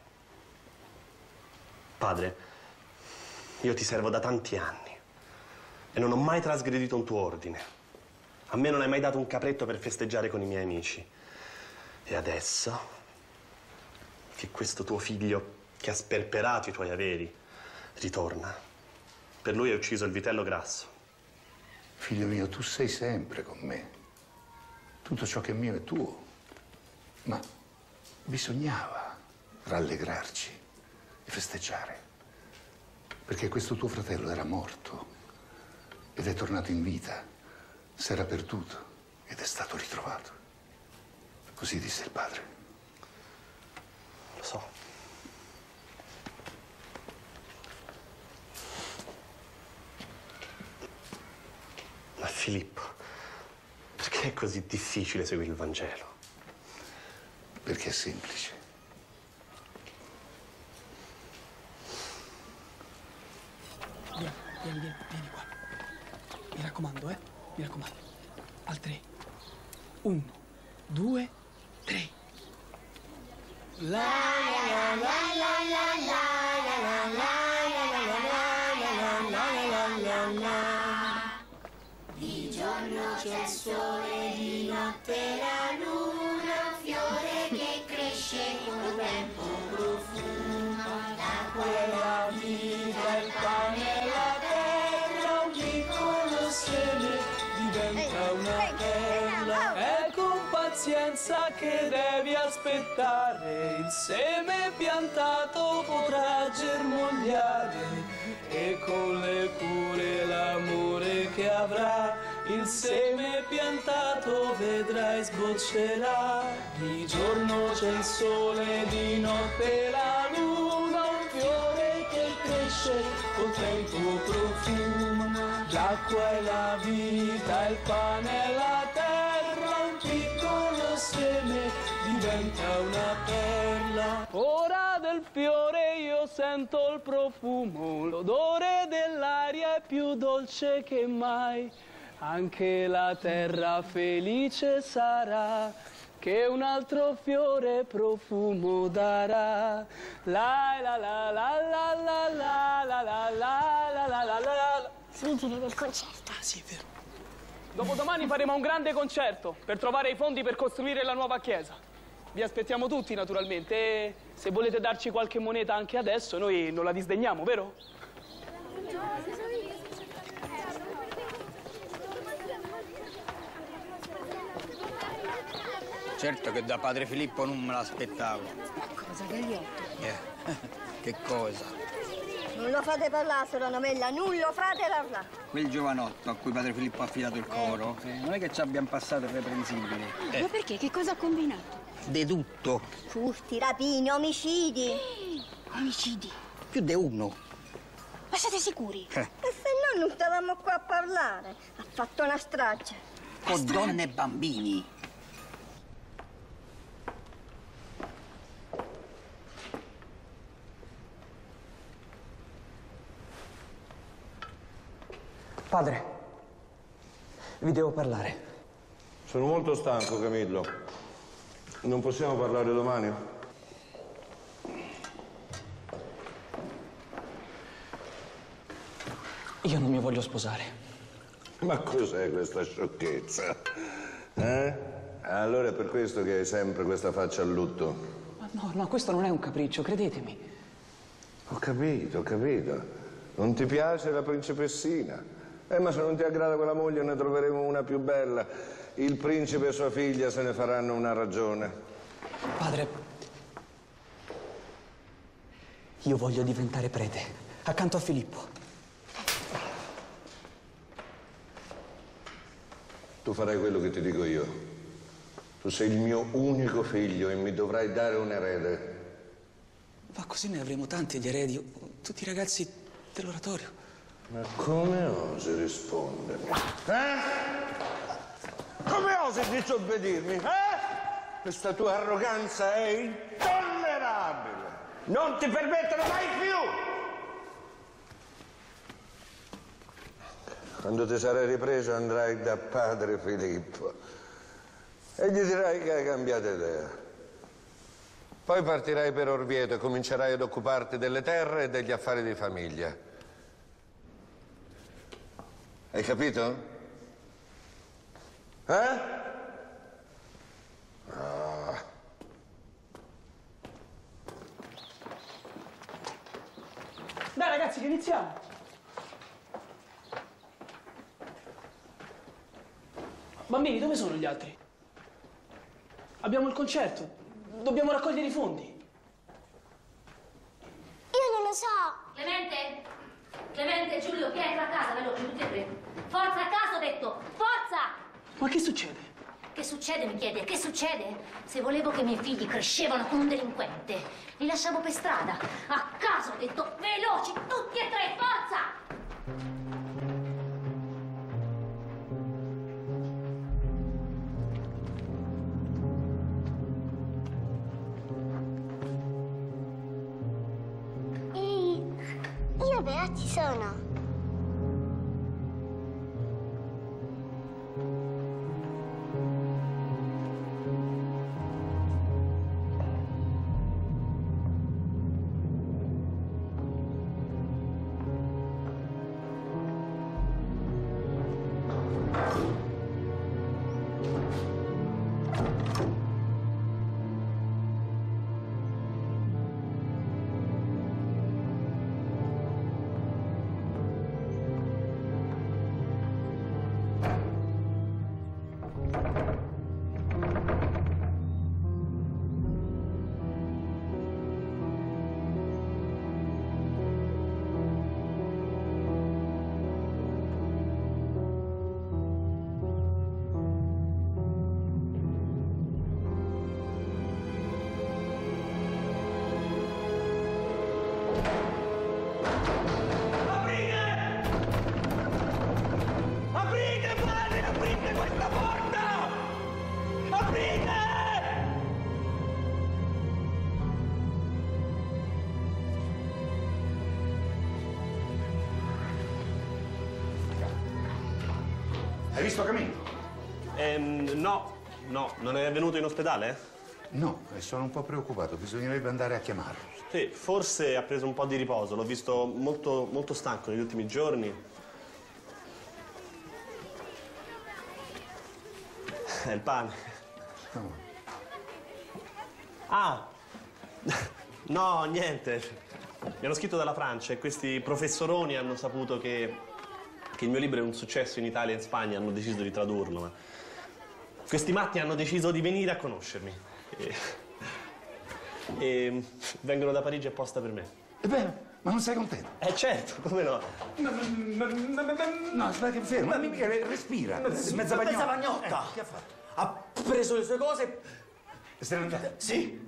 Padre, io ti servo da tanti anni e non ho mai trasgredito un tuo ordine. A me non hai mai dato un capretto per festeggiare con i miei amici. E adesso che questo tuo figlio, che ha sperperato i tuoi averi, ritorna, per lui hai ucciso il vitello grasso.
Figlio mio, tu sei sempre con me. Tutto ciò che è mio è tuo. Ma bisognava rallegrarci e festeggiare. Perché questo tuo fratello era morto ed è tornato in vita. S'era perduto ed è stato ritrovato. Così disse il padre.
Lo so. Ma Filippo, perché è così difficile seguire il Vangelo?
Perché è semplice.
Vieni, vieni, vieni, vieni qua. Mi raccomando, eh? Mi raccomando. Al tre. Uno, due, tre. La la la la la la la la la la la.
Di giorno c'è il sole, di notte la luna, un fiore che cresce col tempo profuma. Da quella vita il pane e la terra, un piccolo seme diventa una perla.
È con pazienza che devi aspettare, il seme piantato potrà germogliare e con le cure l'amore che avrà, il seme piantato vedrai sboccerà. Di giorno c'è il sole, di notte la luna, un fiore che cresce col tempo profuma. L'acqua è la vita, il pane è la terra, un piccolo seme diventa una perla. Ora del fiore io sento il profumo, l'odore dell'aria è più dolce che mai. Anche la terra felice sarà, che un altro fiore profumo darà. La la la la la la la la la la la la la.
Vigili del concerto.
Ah, sì, è vero. Dopodomani faremo un grande concerto per trovare i fondi per costruire la nuova chiesa. Vi aspettiamo tutti, naturalmente, e se volete darci qualche moneta anche adesso, noi non la disdegniamo, vero?
Certo che da padre Filippo non me l'aspettavo.
Ma cosa, Gagliotto?
Eh, che cosa?
Non lo fate parlare, sorella Mella, non lo fate parlare.
Quel giovanotto a cui padre Filippo ha affidato il coro, eh, non è che ci abbiamo passato irreprensibili.
Eh. Ma perché? Che cosa ha combinato?
De tutto.
Furti, rapini, omicidi.
Omicidi?
Più di uno.
Ma siete sicuri?
Eh.
E se no non stavamo qua a parlare. Ha fatto una strage.
Con donne e bambini.
Padre, vi devo parlare.
Sono molto stanco, Camillo. Non possiamo parlare domani?
Io non mi voglio sposare.
Ma cos'è questa sciocchezza? Eh? Allora è per questo che hai sempre questa faccia a lutto?
Ma no, ma questo non è un capriccio, credetemi.
Ho capito, ho capito. Non ti piace la principessina? Eh, ma se non ti aggrada quella moglie ne troveremo una più bella. Il principe e sua figlia se ne faranno una ragione.
Padre, io voglio diventare prete, accanto a Filippo.
Tu farai quello che ti dico io. Tu sei il mio unico figlio e mi dovrai dare un erede.
Ma così ne avremo tanti di eredi, tutti i ragazzi dell'oratorio.
Ma come osi rispondermi? Eh?
Come osi disobbedirmi, eh? Questa tua arroganza è intollerabile. Non ti permetterò mai più! Quando ti sarai ripreso andrai da padre Filippo e gli dirai che hai cambiato idea. Poi partirai per Orvieto e comincerai ad occuparti delle terre e degli affari di famiglia. Hai capito? Eh? Ah.
Dai ragazzi, che iniziamo! Bambini, dove sono gli altri? Abbiamo il concerto. Dobbiamo raccogliere i fondi.
Io non lo so.
Clemente? Clemente, Giulio, Pietro, a casa, veloci, tutti e tre. Forza, a casa, ho detto! Forza!
Ma che succede?
Che succede, mi chiede? Che succede? Se volevo che i miei figli crescevano con un delinquente, li lasciavo per strada. A caso, ho detto, veloci, tutti e tre, forza!
Io però ci sono.
Hai visto Camillo?
Ehm, no, no, non è venuto in ospedale?
No, e sono un po' preoccupato, bisognerebbe andare a chiamarlo.
Sì, forse ha preso un po' di riposo, l'ho visto molto, molto stanco negli ultimi giorni. È il pane.
No.
Ah! No, niente. Mi hanno scritto dalla Francia e questi professoroni hanno saputo che, che il mio libro è un successo in Italia e in Spagna, hanno deciso di tradurlo. Ma questi matti hanno deciso di venire a conoscermi. E, e vengono da Parigi apposta per me.
Ebbene, ma non sei contento?
Eh certo, come no?
No, aspetta che fermo, ma mica respira. Mezza pagnotta.
Mezza pagnotta.
Eh, che ha fatto?
Ha preso le sue cose
e se n'è andato?
Sì.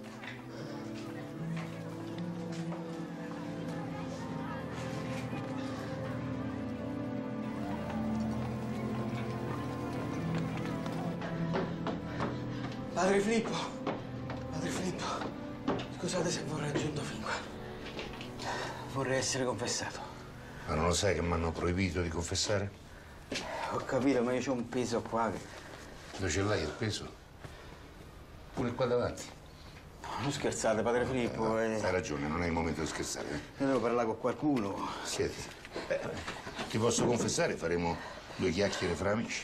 Padre Filippo, Padre Filippo, scusate se vorrei raggiunto fin qua. Vorrei essere confessato.
Ma non lo sai che mi hanno proibito di confessare?
Ho capito, ma io c'ho un peso qua che...
Dove ce l'hai il peso? Pure qua davanti.
No, non scherzate, Padre Filippo.
Eh, no,
eh...
Hai ragione, non è il momento di scherzare. Eh?
Io devo parlare con qualcuno.
Siete. Eh, ti posso confessare, faremo due chiacchiere fra amici.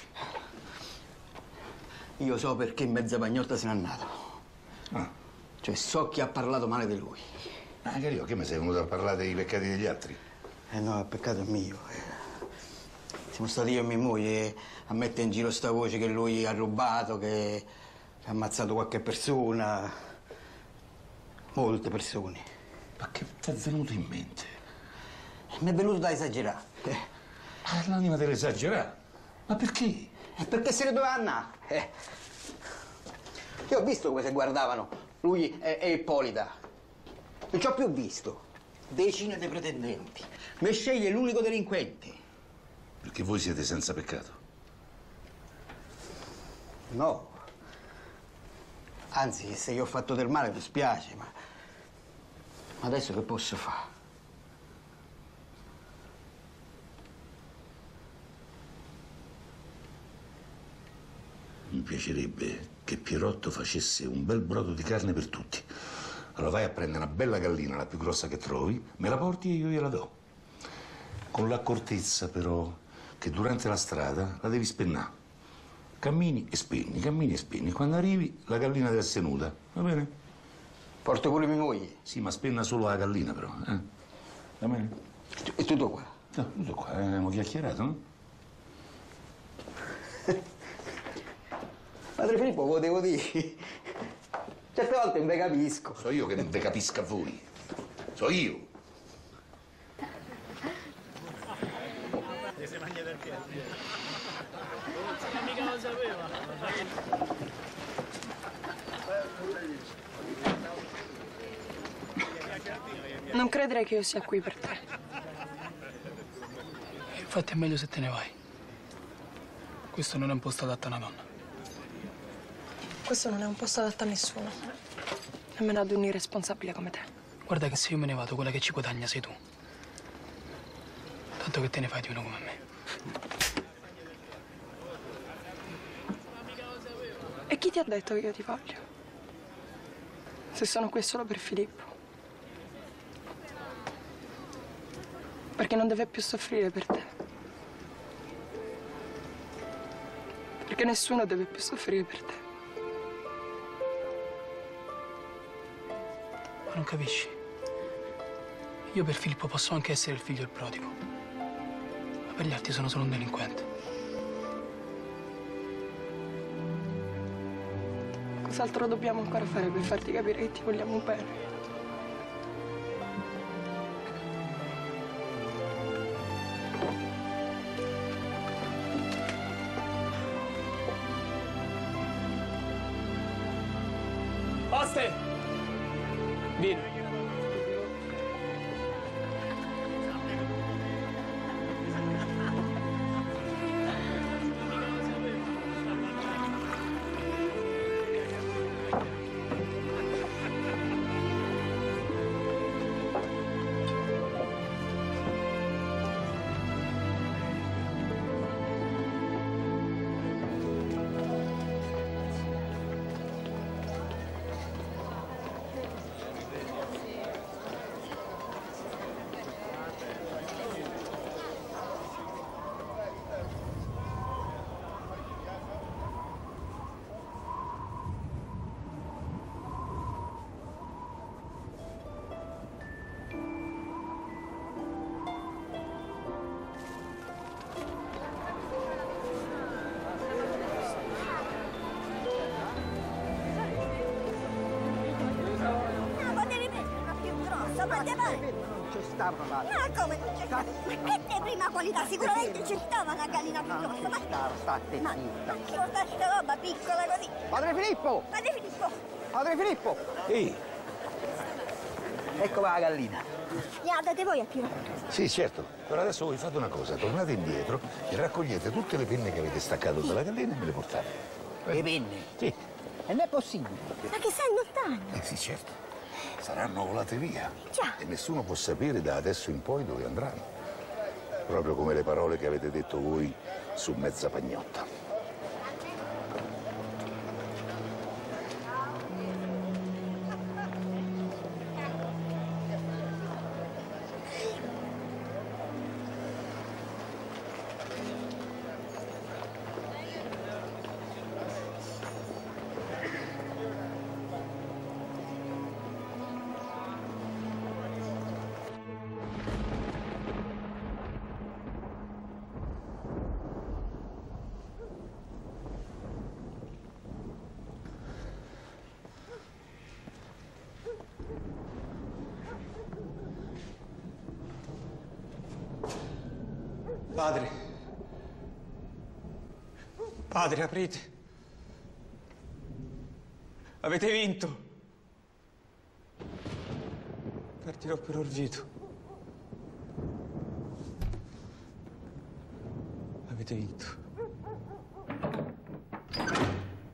Io so perché mezza pagnotta se n'è andato.
Ah.
Cioè, so chi ha parlato male di lui.
Ma che io, che mi sei venuto a parlare dei peccati degli altri?
Eh no, il peccato è mio. Siamo stati io e mia moglie a mettere in giro sta voce che lui ha rubato, che ha ammazzato qualche persona. Molte persone.
Ma che ti è venuto in mente?
Mi è venuto da esagerare.
Ah, l'anima dell'esagerare? Ma perché?
E perché se ne doveva andare? Eh. Io ho visto come si guardavano lui e, e Ippolita. Non ci ho più visto. Decine di pretendenti. Mi sceglie l'unico delinquente.
Perché voi siete senza peccato.
No. Anzi, se io ho fatto del male mi spiace, ma... ma adesso che posso fare?
Mi piacerebbe che Pierotto facesse un bel brodo di carne per tutti. Allora vai a prendere una bella gallina, la più grossa che trovi, me la porti e io gliela do. Con l'accortezza, però, che durante la strada la devi spennare. Cammini e spegni, cammini e spegni. Quando arrivi, la gallina deve essere nuda, va bene?
Porto pure mia moglie.
Sì, ma spenna solo la gallina, però, eh? Va bene?
E tutto qua?
No, tutto qua, eh, abbiamo chiacchierato, no?
Padre Filippo, ve lo devo dire. Certe volte non ve capisco.
So io che non ve capisca voi. So io.
Mica lo sapeva.
Non credere che io sia qui per te.
Infatti è meglio se te ne vai. Questo non è un posto adatto a una donna.
Questo non è un posto adatto a nessuno. Nemmeno ad un irresponsabile come te.
Guarda che se io me ne vado, quella che ci guadagna sei tu. Tanto che te ne fai di uno come me.
E chi ti ha detto che io ti voglio? Se sono qui solo per Filippo. Perché non deve più soffrire per te. Perché nessuno deve più soffrire per te.
Ma non capisci? Io per Filippo posso anche essere il figlio del prodigo. Ma per gli altri sono solo un delinquente.
Cos'altro dobbiamo ancora fare per farti capire che ti vogliamo bene?
Oste! Vieni.
Non c'è stava, ma... No, come non c'è stava? Ma che è prima qualità? Sicuramente c'è stava una gallina più grossa, ma...
Stava, state
ma...
zitta.
Che porta sta roba piccola così?
Padre Filippo!
Padre Filippo!
Padre Filippo!
Ehi!
Ecco la gallina.
Gliela date voi a Pino?
Sì, certo. Però adesso voi fate una cosa, tornate indietro e raccogliete tutte le penne che avete staccato dalla gallina e me le portate.
Le penne?
Sì.
E non è possibile.
Ma che sei lontano?
Eh sì, certo. Saranno volate via.
Già.
E nessuno può sapere da adesso in poi dove andranno. Proprio come le parole che avete detto voi su Mezza Pagnotta.
Padre. Padre, aprite. Avete vinto. Partirò per Orvieto. Avete vinto.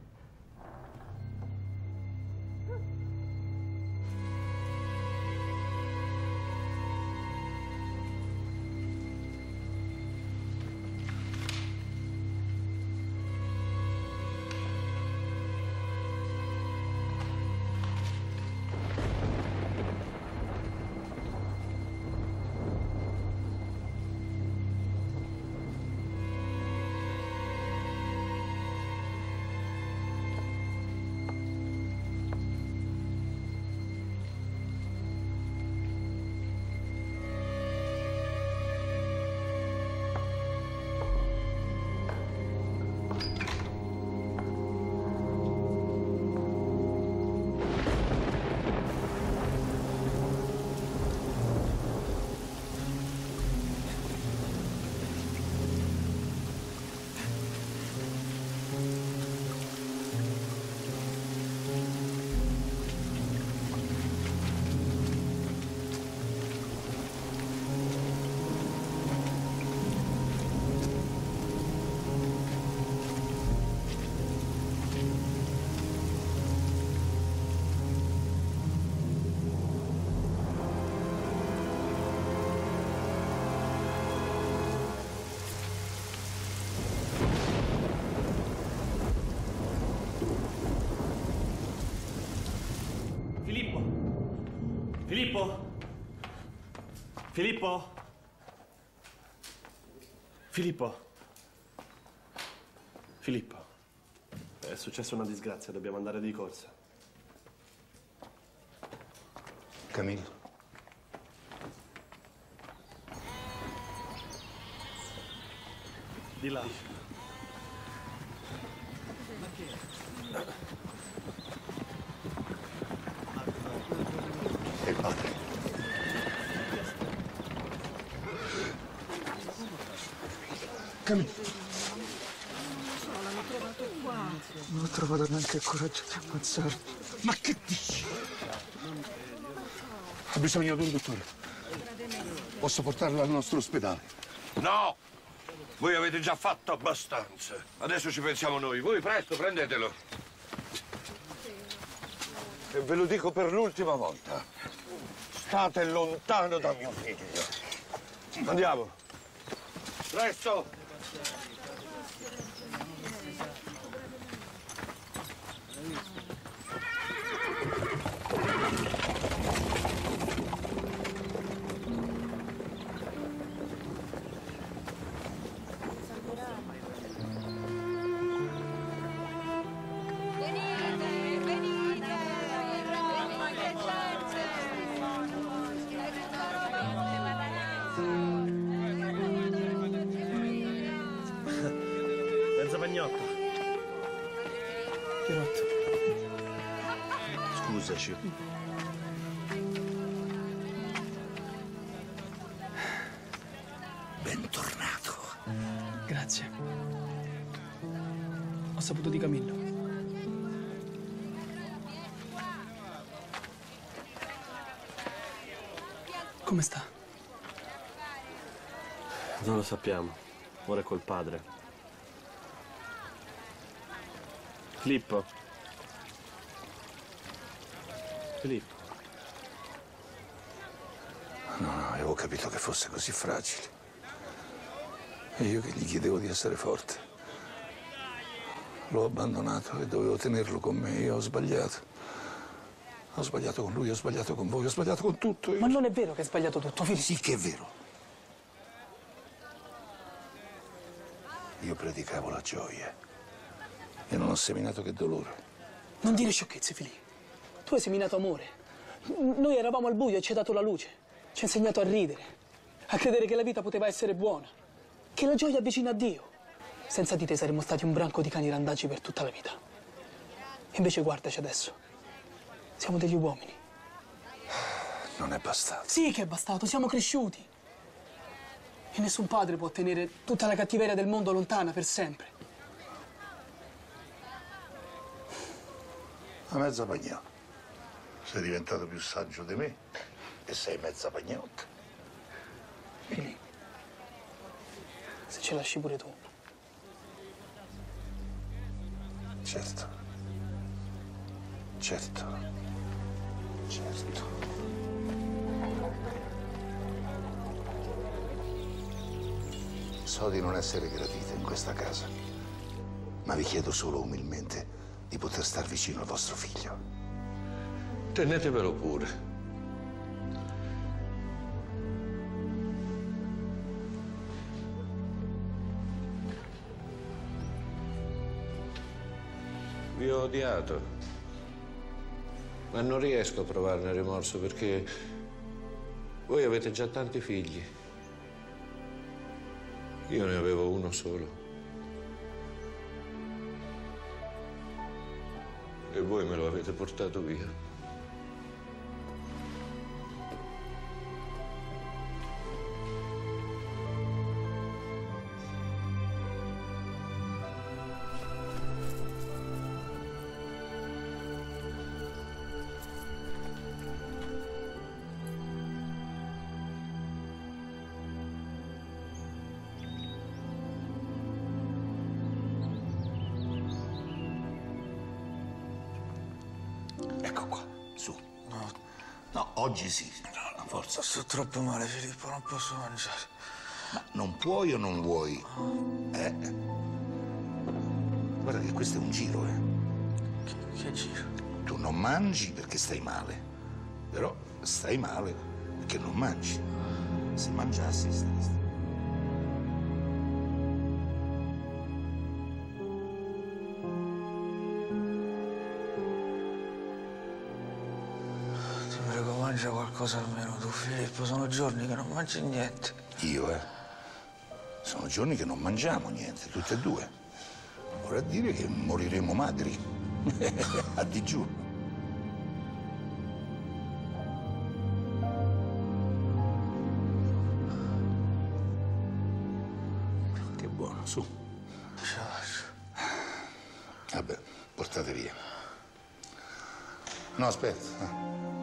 Filippo? Filippo? Filippo? Filippo? È successa una disgrazia, dobbiamo andare di corsa.
Camillo.
Di là.
E il padre.
Camillo. Non ho trovato neanche il coraggio di ammazzarlo.
Ma che dici? Ha bisogno di un dottore. Posso portarlo al nostro ospedale?
No! Voi avete già fatto abbastanza. Adesso ci pensiamo noi. Voi presto, prendetelo. E ve lo dico per l'ultima volta. State lontano da mio figlio. Andiamo. Presto!
Mezza pagnotta.
Pierotto.
Scusaci.
Bentornato.
Grazie. Ho saputo di Camillo. Come sta?
Non lo sappiamo. Ora è col padre. Filippo. Filippo.
No, no, avevo capito che fosse così fragile. E io che gli chiedevo di essere forte. L'ho abbandonato e dovevo tenerlo con me. Io ho sbagliato. Ho sbagliato con lui, ho sbagliato con voi, ho sbagliato con tutto. Io...
Ma non è vero che hai sbagliato tutto, Filippo.
Sì che è vero. Io predicavo la gioia. E non ho seminato che dolore.
Non dire sciocchezze, Filippo. Tu hai seminato amore. Noi eravamo al buio e ci hai dato la luce. Ci hai insegnato a ridere, a credere che la vita poteva essere buona, che la gioia avvicina a Dio. Senza di te saremmo stati un branco di cani randaggi per tutta la vita. Invece guardaci adesso. Siamo degli uomini.
Non è bastato.
Sì che è bastato, siamo cresciuti. E nessun padre può tenere tutta la cattiveria del mondo lontana per sempre.
A mezza pagnotta. Sei diventato più saggio di me e sei mezza pagnotta.
Filippo, se ce lasci pure tu.
Certo. Certo. Certo. So di non essere gradita in questa casa, ma vi chiedo solo umilmente di poter star vicino al vostro figlio.
Tenetevelo pure. Vi ho odiato, ma non riesco a provarne rimorso perché voi avete già tanti figli. Io ne avevo uno solo. E voi me lo avete portato via.
Ecco qua, su. No, no, oggi sì. No, forza.
Sto troppo male, Filippo, non posso mangiare.
Ma non puoi o non vuoi? Eh. Guarda che questo è un giro, eh.
Che, che giro?
Tu non mangi perché stai male. Però stai male perché non mangi. Se mangiassi staresti.
Ti prego, mangia qualcosa almeno tu, Filippo. Sono giorni che non mangi niente.
Io, eh? Sono giorni che non mangiamo niente, tutti e due. Vorrà dire che moriremo magri. A digiuno. Che buono, su. Vabbè, portate via. No, aspetta.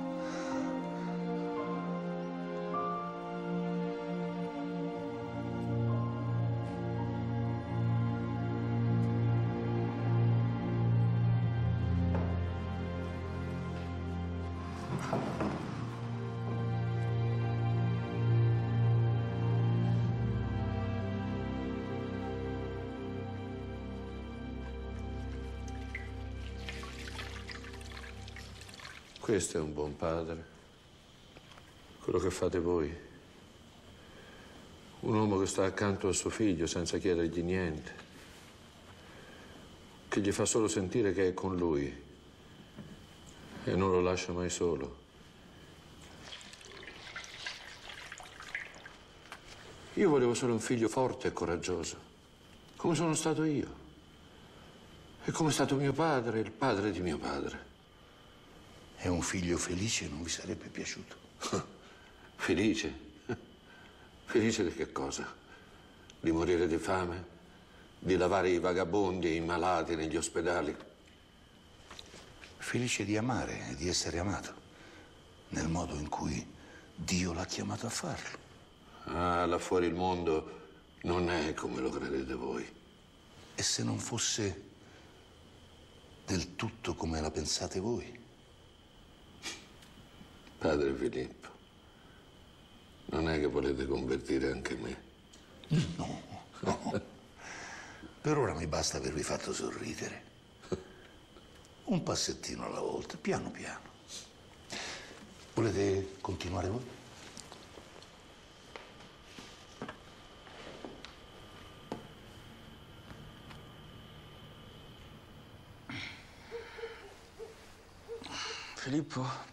Questo è un buon padre. Quello che fate voi. Un uomo che sta accanto a suo figlio senza chiedergli niente. Che gli fa solo sentire che è con lui. E non lo lascia mai solo. Io volevo solo un figlio forte e coraggioso. Come sono stato io. E come è stato mio padre, il padre di mio padre.
E un figlio felice non vi sarebbe piaciuto?
Felice? Felice di che cosa? Di morire di fame? Di lavare i vagabondi e i malati negli ospedali?
Felice di amare e di essere amato, nel modo in cui Dio l'ha chiamato a farlo.
Ah, là fuori il mondo non è come lo credete voi.
E se non fosse del tutto come la pensate voi?
Padre Filippo, non è che volete convertire anche me?
No, no. Per ora mi basta avervi fatto sorridere. Un passettino alla volta, piano piano. Volete continuare voi?
Filippo?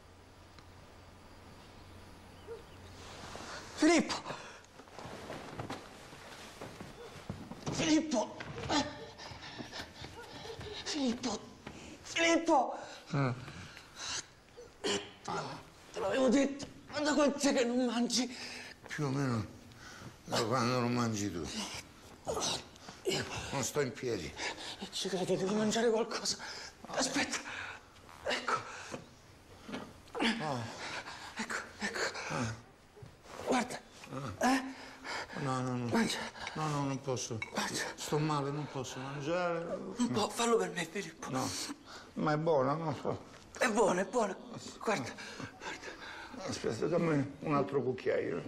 Filippo! Filippo! Filippo! Filippo!
Mm.
Te l'avevo detto, ma da quant'è che non mangi?
Più o meno da quando non mangi tu. Non sto in piedi.
Ci credo, devi mangiare qualcosa. Aspetta. Ecco.
Oh.
Ecco, ecco. Guarda. Eh?
No, no, no.
Mangia.
No, no, non posso.
Mangia.
Sto male, non posso mangiare.
Un po', fallo per me, Filippo.
No. Ma è buono, no?
È buono, è buono. Guarda. Guarda.
Aspetta, dammi un altro cucchiaio.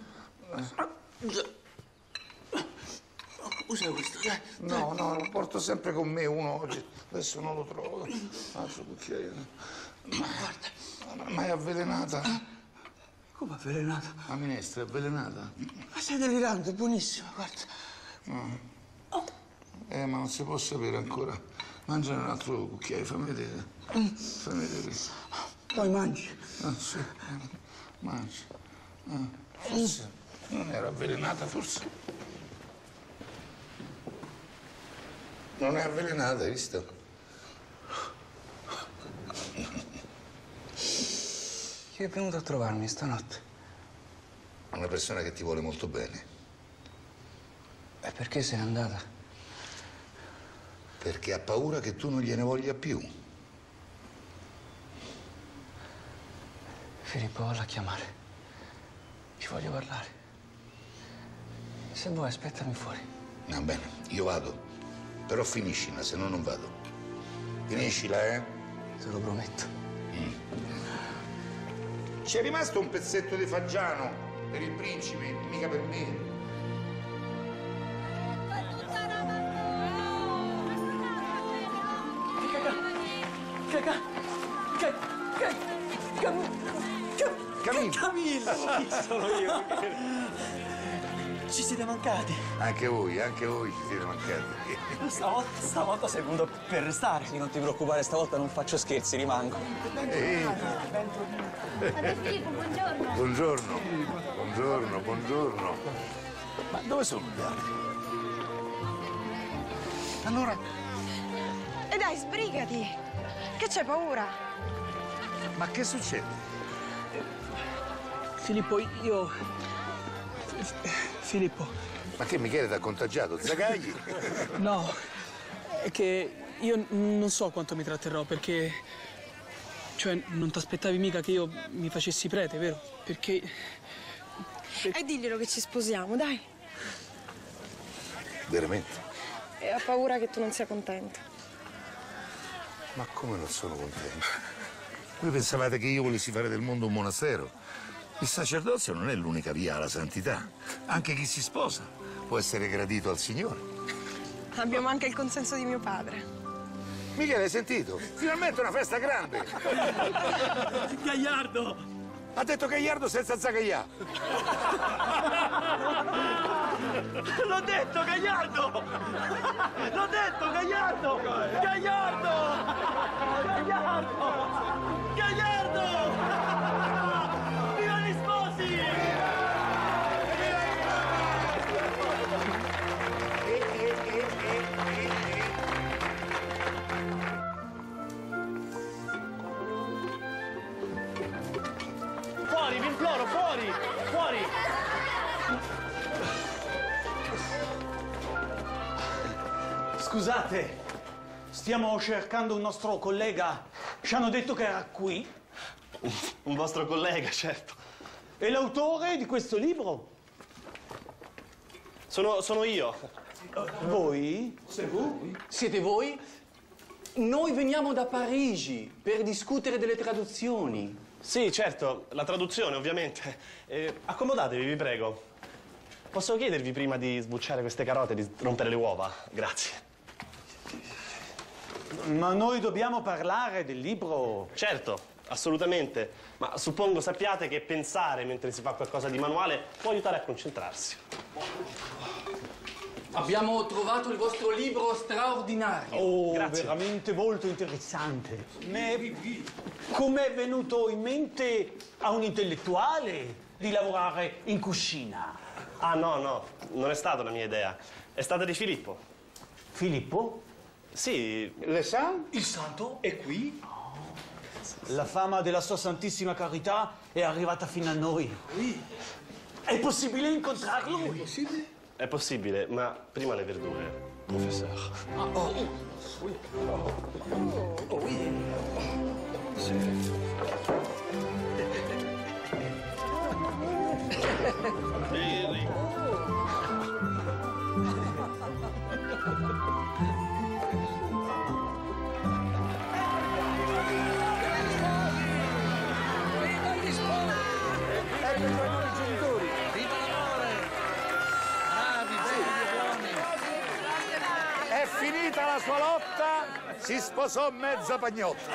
Usa questo, dai.
No, no, lo porto sempre con me uno oggi. Adesso non lo trovo. Altro cucchiaio.
Guarda.
Ma è avvelenata.
Come avvelenata?
La minestra è avvelenata.
Ma sei delirante, è buonissima, guarda.
No. Eh, ma non si può sapere ancora. Mangia un altro cucchiaio, fammi vedere.
Mm.
Fammi vedere.
Poi mangi.
Ah, sì. Mangi. Ah, forse non era avvelenata, forse. Non è avvelenata, hai visto?
Chi è venuto a trovarmi stanotte?
Una persona che ti vuole molto bene.
E perché sei andata?
Perché ha paura che tu non gliene voglia più.
Filippo, valla a chiamare. Ci voglio parlare. Se vuoi, aspettami fuori.
Va bene, io vado. Però finiscila, se no non vado. Finiscila, eh?
Te lo prometto.
Mm. C'è rimasto un pezzetto di fagiano per il principe, mica per me.
Che, che, che, che, che,
Camillo!
Camillo!
Sì, sono io.
Ci siete mancati.
Anche voi, anche voi ci siete mancati.
Stavolta, stavolta sei venuto per restare. Sì, non ti preoccupare, stavolta non faccio scherzi, rimango.
Ehi.
Padre Filippo, buongiorno.
Buongiorno, buongiorno, buongiorno. Ma dove sono gli altri? Allora?
E dai, sbrigati. Che c'è paura?
Ma che succede?
Filippo, io... Filippo.
Ma che Michele t'ha contagiato? Zagagli?
No, è che io non so quanto mi tratterrò, perché... Cioè, non ti aspettavi mica che io mi facessi prete, vero? Perché...
per... E diglielo che ci sposiamo, dai.
Veramente?
E ha paura che tu non sia contento.
Ma come non sono contento? Voi pensavate che io volessi fare del mondo un monastero? Il sacerdozio non è l'unica via alla santità. Anche chi si sposa può essere gradito al Signore.
Abbiamo anche il consenso di mio padre.
Michele, hai sentito? Finalmente una festa grande!
Gagliardo!
Ha detto Gagliardo senza Zagaia!
L'ho detto, Gagliardo! L'ho detto, Gagliardo! Gagliardo! Gagliardo! Gagliardo! Viva gli sposi!
Fuori, vi imploro, fuori! Fuori! Scusate, stiamo cercando un nostro collega. Ci hanno detto che era qui.
Un vostro collega, certo.
E l'autore di questo libro?
Sono, sono io.
Voi?
Siete voi? Noi veniamo da Parigi per discutere delle traduzioni.
Sì, certo, la traduzione, ovviamente. Eh, accomodatevi, vi prego. Posso chiedervi prima di sbucciare queste carote di rompere le uova? Grazie.
Ma noi dobbiamo parlare del libro.
Certo, assolutamente. Ma suppongo sappiate che pensare mentre si fa qualcosa di manuale può aiutare a concentrarsi.
Abbiamo trovato il vostro libro straordinario.
Oh,
Grazie.
veramente molto interessante. Com'è venuto in mente a un intellettuale di lavorare in cucina?
Ah, no, no, non è stata una mia idea. È stata di Filippo.
Filippo?
Sì.
Le San? Il santo è qui? La fama della sua Santissima Carità è arrivata fino a noi. È possibile incontrarlo? È possibile?
È possibile, ma prima le verdure, professor.
Ah, oh. Oui. Oh. Oh, oui. Sì.
È finita la sua lotta, si sposò mezza pagnotta.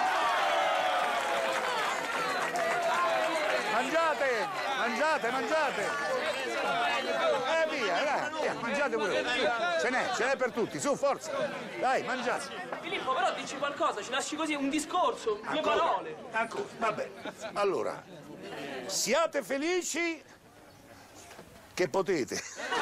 Mangiate, mangiate, mangiate. Eh, via, dai, via, mangiate pure. Ce n'è, ce n'è per tutti, su, forza. Dai, mangiate.
Filippo, però dici qualcosa, ci lasci così un discorso, due
Ancora?
parole.
Ancora, vabbè. Allora, siate felici che potete.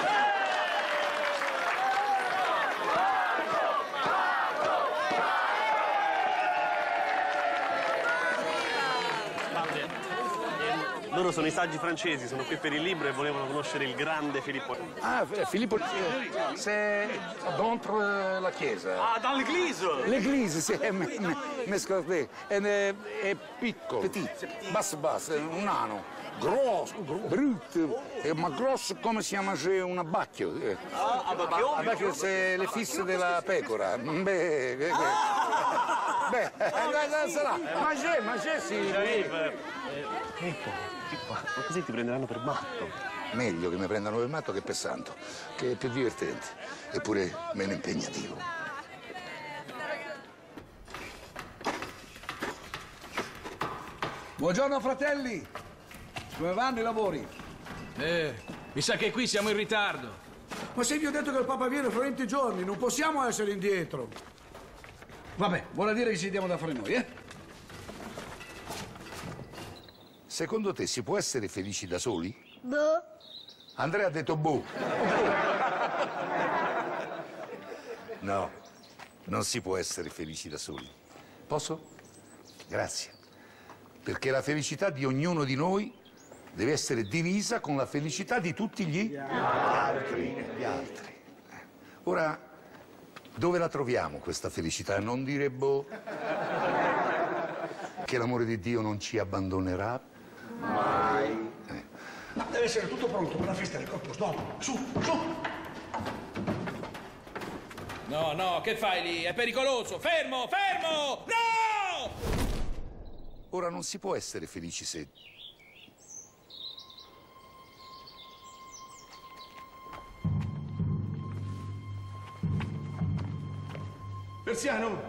Loro sono i saggi francesi, sono qui per il libro e volevano conoscere il grande Filippo.
Ah, Filippo, c'est dentro la chiesa.
Ah, dans l'église!
L'église, sì, mi scordai. È, è piccolo, petit, basso basso, un nano, grosso, brutto, ma grosso come si chiama un abbacchio.
Ah, abbacchio?
Abbacchio, c'est le fisse della pecora. Beh, beh, beh. Beh, sarà. Mangé, mangé, sì.
Filippo. Ma così ti prenderanno per matto.
Meglio che mi prendano per matto che per santo, che è più divertente, eppure meno impegnativo.
Buongiorno fratelli! Come vanno i lavori?
Eh, mi sa che qui siamo in ritardo.
Ma se vi ho detto che il Papa viene fra venti giorni, non possiamo essere indietro. Vabbè, vuol dire che ci diamo da fare noi, eh?
Secondo te si può essere felici da soli?
Boh.
Andrea ha detto boh. No, non si può essere felici da soli. Posso? Grazie. Perché la felicità di ognuno di noi deve essere divisa con la felicità di tutti gli altri. Gli altri. Ora, dove la troviamo questa felicità? Non dire boh. Che l'amore di Dio non ci abbandonerà mai. Eh.
Ma deve essere tutto pronto per la festa del Corpus dopo. Su, su!
No, no, che fai lì? È pericoloso! Fermo, fermo! No!
Ora non si può essere felici se...
Persiano!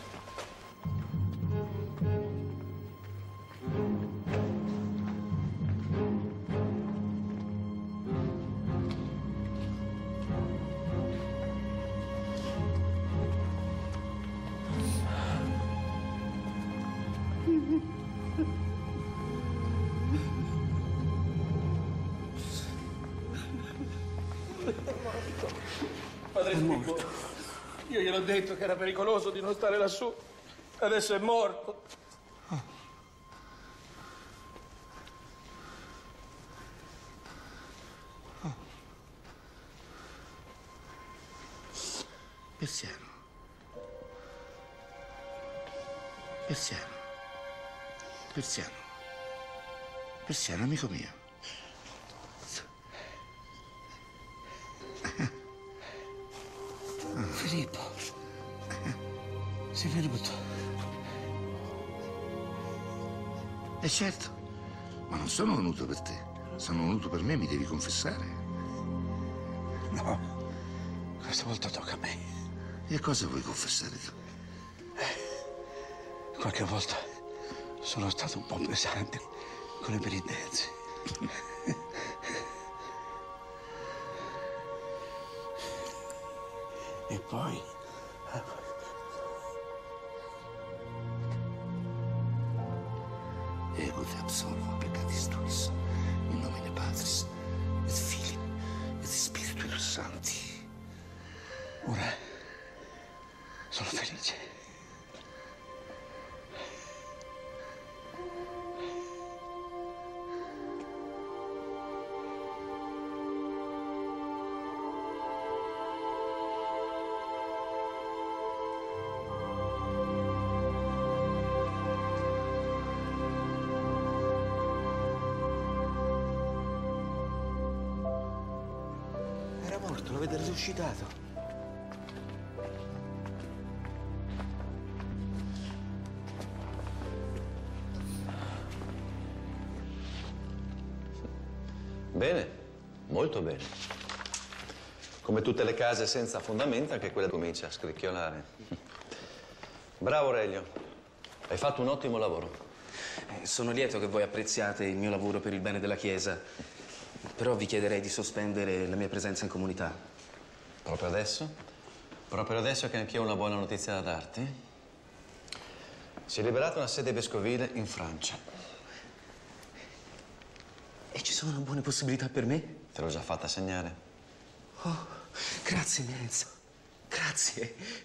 Padre Filippo, io gliel'ho detto che era pericoloso di non stare lassù. Adesso è morto.
Persiano. Persiano. Persiano. Persiano, amico mio.
Filippo, sei venuto?
E certo, ma non sono venuto per te, sono venuto per me, mi devi confessare.
No, questa volta tocca a me.
E cosa vuoi confessare tu?
Qualche volta sono stato un po' pesante con le penitenze. E poi...
Ego te absolvo peccatis tuis, in nomine Patris, et Filii, et Spiritus Sancti.
Ora sono felice.
Lo vede risuscitato.
Bene, molto bene. Come tutte le case senza fondamenta, anche quella comincia a scricchiolare. Bravo Aurelio, hai fatto un ottimo lavoro.
Eh, sono lieto che voi apprezziate il mio lavoro per il bene della Chiesa. Però vi chiederei di sospendere la mia presenza in comunità.
Proprio adesso? Proprio adesso che anch'io ho una buona notizia da darti? Si è liberata una sede vescovile in Francia.
E ci sono buone possibilità per me?
Te l'ho già fatta segnare.
Oh, grazie, Eminenza. Grazie.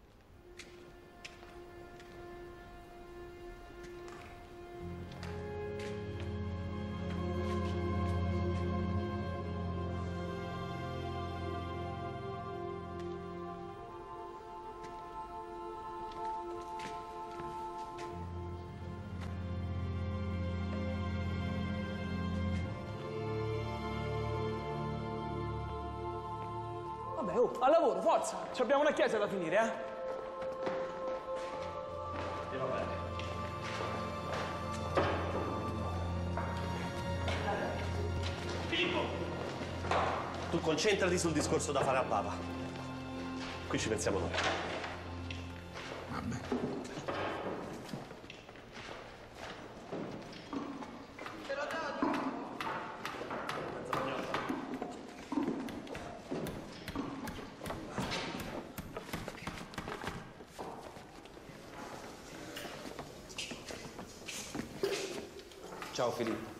Vabbè, oh, al lavoro, forza! Ci abbiamo una chiesa da finire, eh?
E va bene. Filippo, tu concentrati sul discorso da fare al Papa. Qui ci pensiamo noi.
Vabbè.
Ciao Filippo.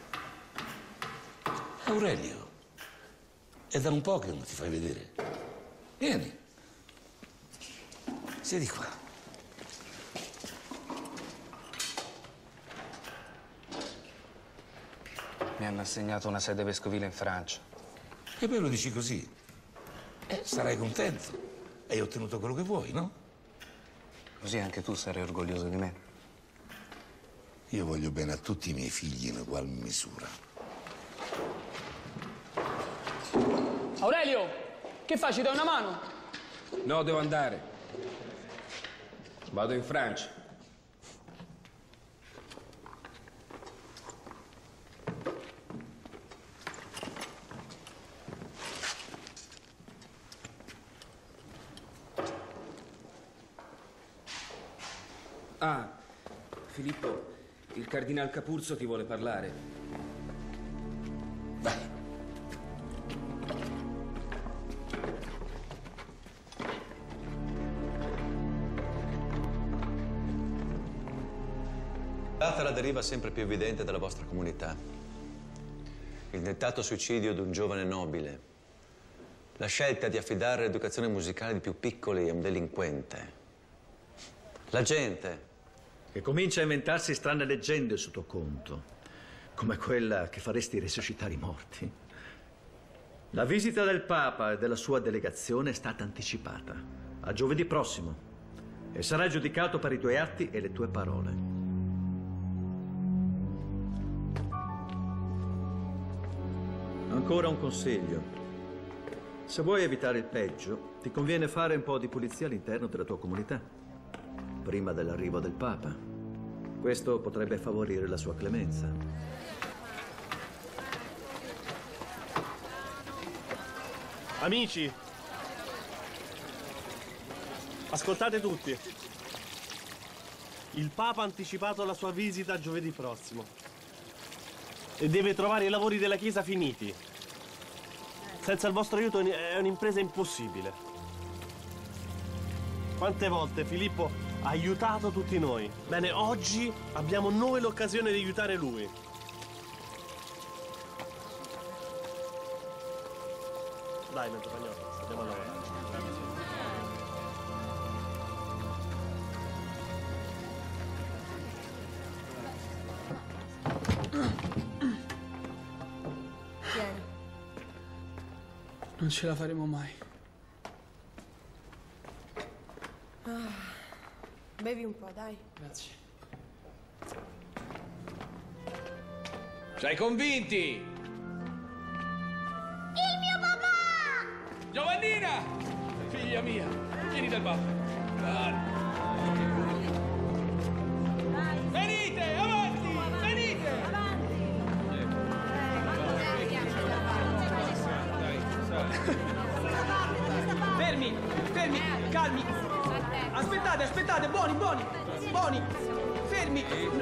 Aurelio, è da un po' che non ti fai vedere. Vieni. Siedi qua.
Mi hanno assegnato una sede vescovile in Francia.
E poi lo dici così. Eh, sarai contento. Hai ottenuto quello che vuoi, no?
Così anche tu sarai orgoglioso di me.
Io voglio bene a tutti i miei figli in ugual misura.
Aurelio, che fai? Ci dai una mano?
No, devo andare. Vado in Francia. Ah, Filippo, il cardinal Capurzo ti vuole parlare.
Vai.
Data la deriva sempre più evidente della vostra comunità. Il tentato suicidio di un giovane nobile. La scelta di affidare l'educazione musicale di più piccoli a un delinquente. La gente
che comincia a inventarsi strane leggende sul tuo conto, come quella che faresti risuscitare i morti. La visita del Papa e della sua delegazione è stata anticipata a giovedì prossimo e sarai giudicato per i tuoi atti e le tue parole. Ancora un consiglio. Se vuoi evitare il peggio, ti conviene fare un po' di pulizia all'interno della tua comunità, prima dell'arrivo del Papa. Questo potrebbe favorire la sua clemenza.
Amici, ascoltate tutti. Il Papa ha anticipato la sua visita giovedì prossimo e deve trovare i lavori della Chiesa finiti. Senza il vostro aiuto è un'impresa impossibile. Quante volte Filippo ha aiutato tutti noi. Bene, oggi abbiamo noi l'occasione di aiutare lui. Dai, mezzo Pagnotto, andiamo a lavorare.
Tieni.
Non ce la faremo mai.
Ah, bevi un po', dai.
Grazie.
Sei convinti?
Il mio papà!
Giovannina! Figlia mia, vieni dal babbo. Venite, avanti, venite!
Fermi, fermi, calmi. Aspettate, aspettate, buoni, buoni, buoni. Fermi.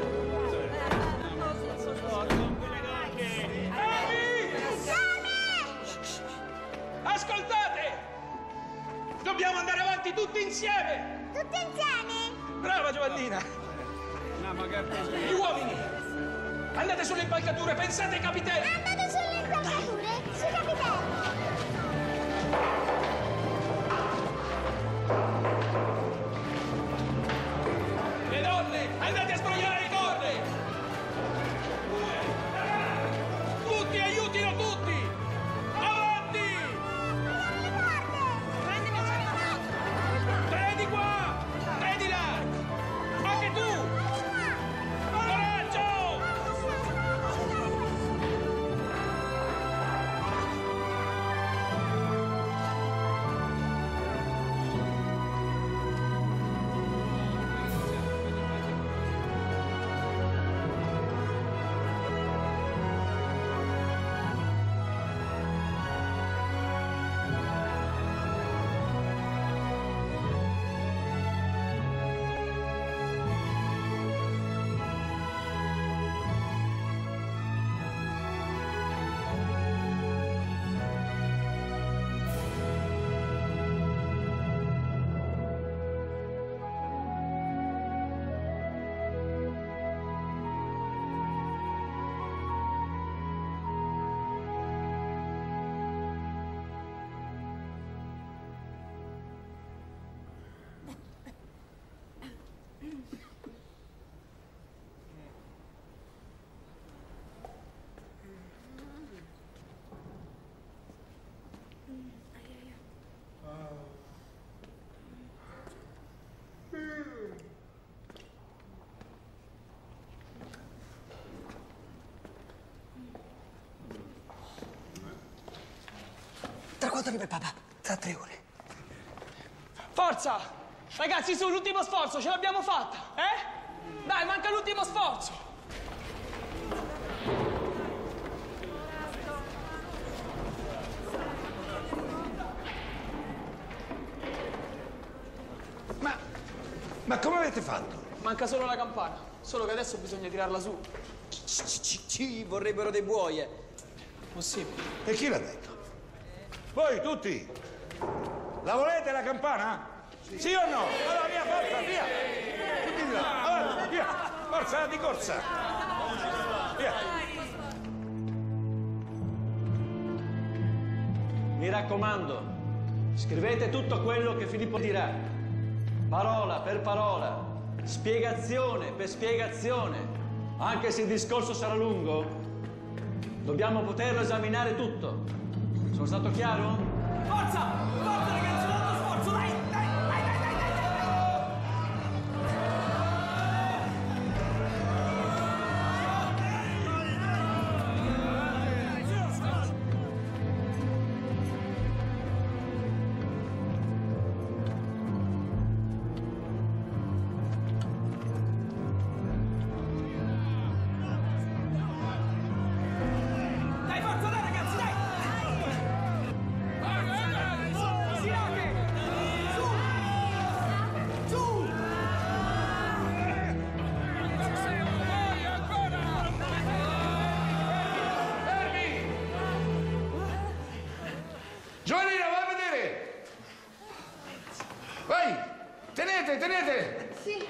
Ascoltate! Dobbiamo andare avanti tutti insieme!
Tutti insieme?
Brava Giovannina! Gli uomini! Andate sulle impalcature, pensate ai capitelli!
Andate sulle impalcature, sui capitelli!
Le donne, andate a sbrogliare le corde! Tutti, aiutino tutti! Avanti! Tre di qua! Tre di là! Anche tu! Coraggio!
Salvatore per papà, tra tre ore.
Forza! Ragazzi, su, l'ultimo sforzo, ce l'abbiamo fatta, eh? Dai, manca l'ultimo sforzo!
Ma... ma come avete fatto?
Manca solo la campana, solo che adesso bisogna tirarla su.
Ci vorrebbero dei buoi, eh.
Possibile.
E chi l'ha detto? Voi tutti? La volete la campana? Sì, sì o no? Allora via, forza, via! Tutti di là, avanti, via! Forza di corsa! Via!
Mi raccomando, scrivete tutto quello che Filippo dirà. Parola per parola, spiegazione per spiegazione. Anche se il discorso sarà lungo, dobbiamo poterlo esaminare tutto. Sono stato chiaro?
Forza! Forza ragazzi, l'altro sforzo, dai! Dai, dai, dai, dai, dai, dai, forza, dai ragazzi, dai!
Giovanina, vai a vedere! Vai! Tenete, tenete!
Sì.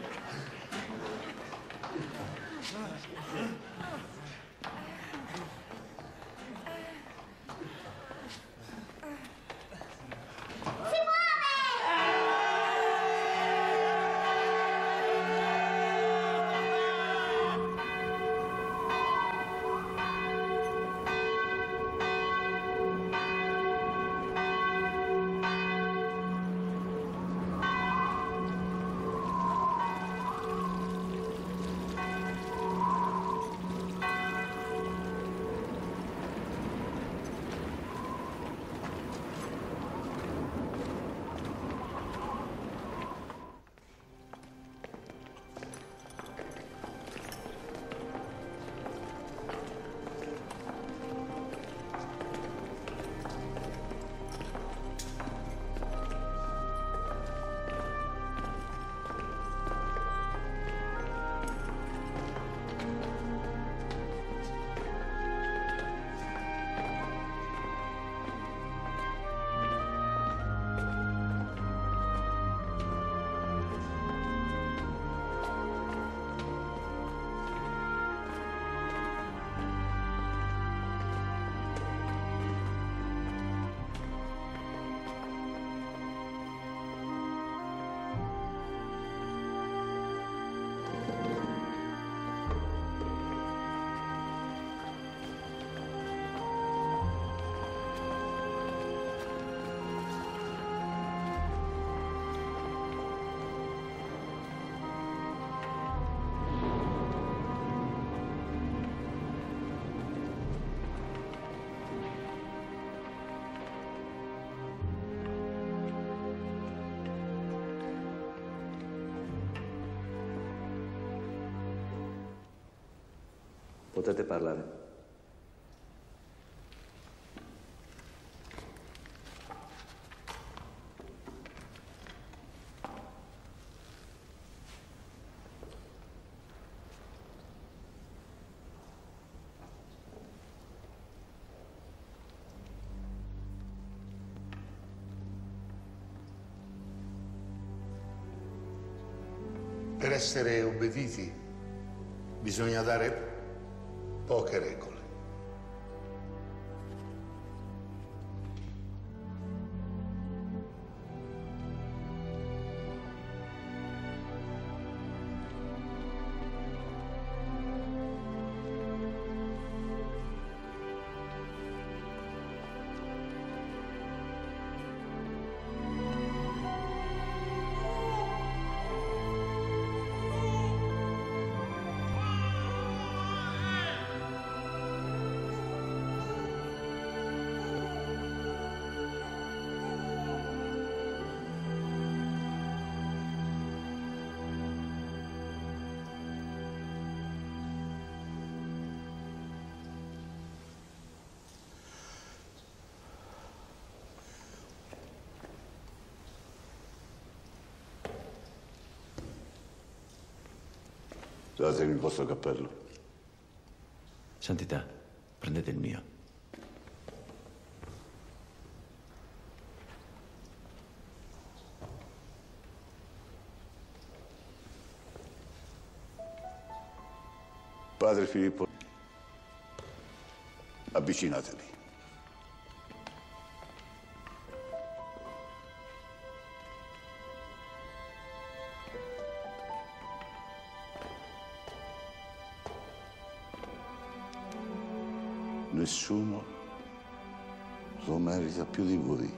Potete parlare.
Per essere obbediti bisogna dare poche regole.
Datemi il vostro cappello.
Santità, prendete il mio.
Padre Filippo, avvicinatevi. Nessuno lo merita più di voi.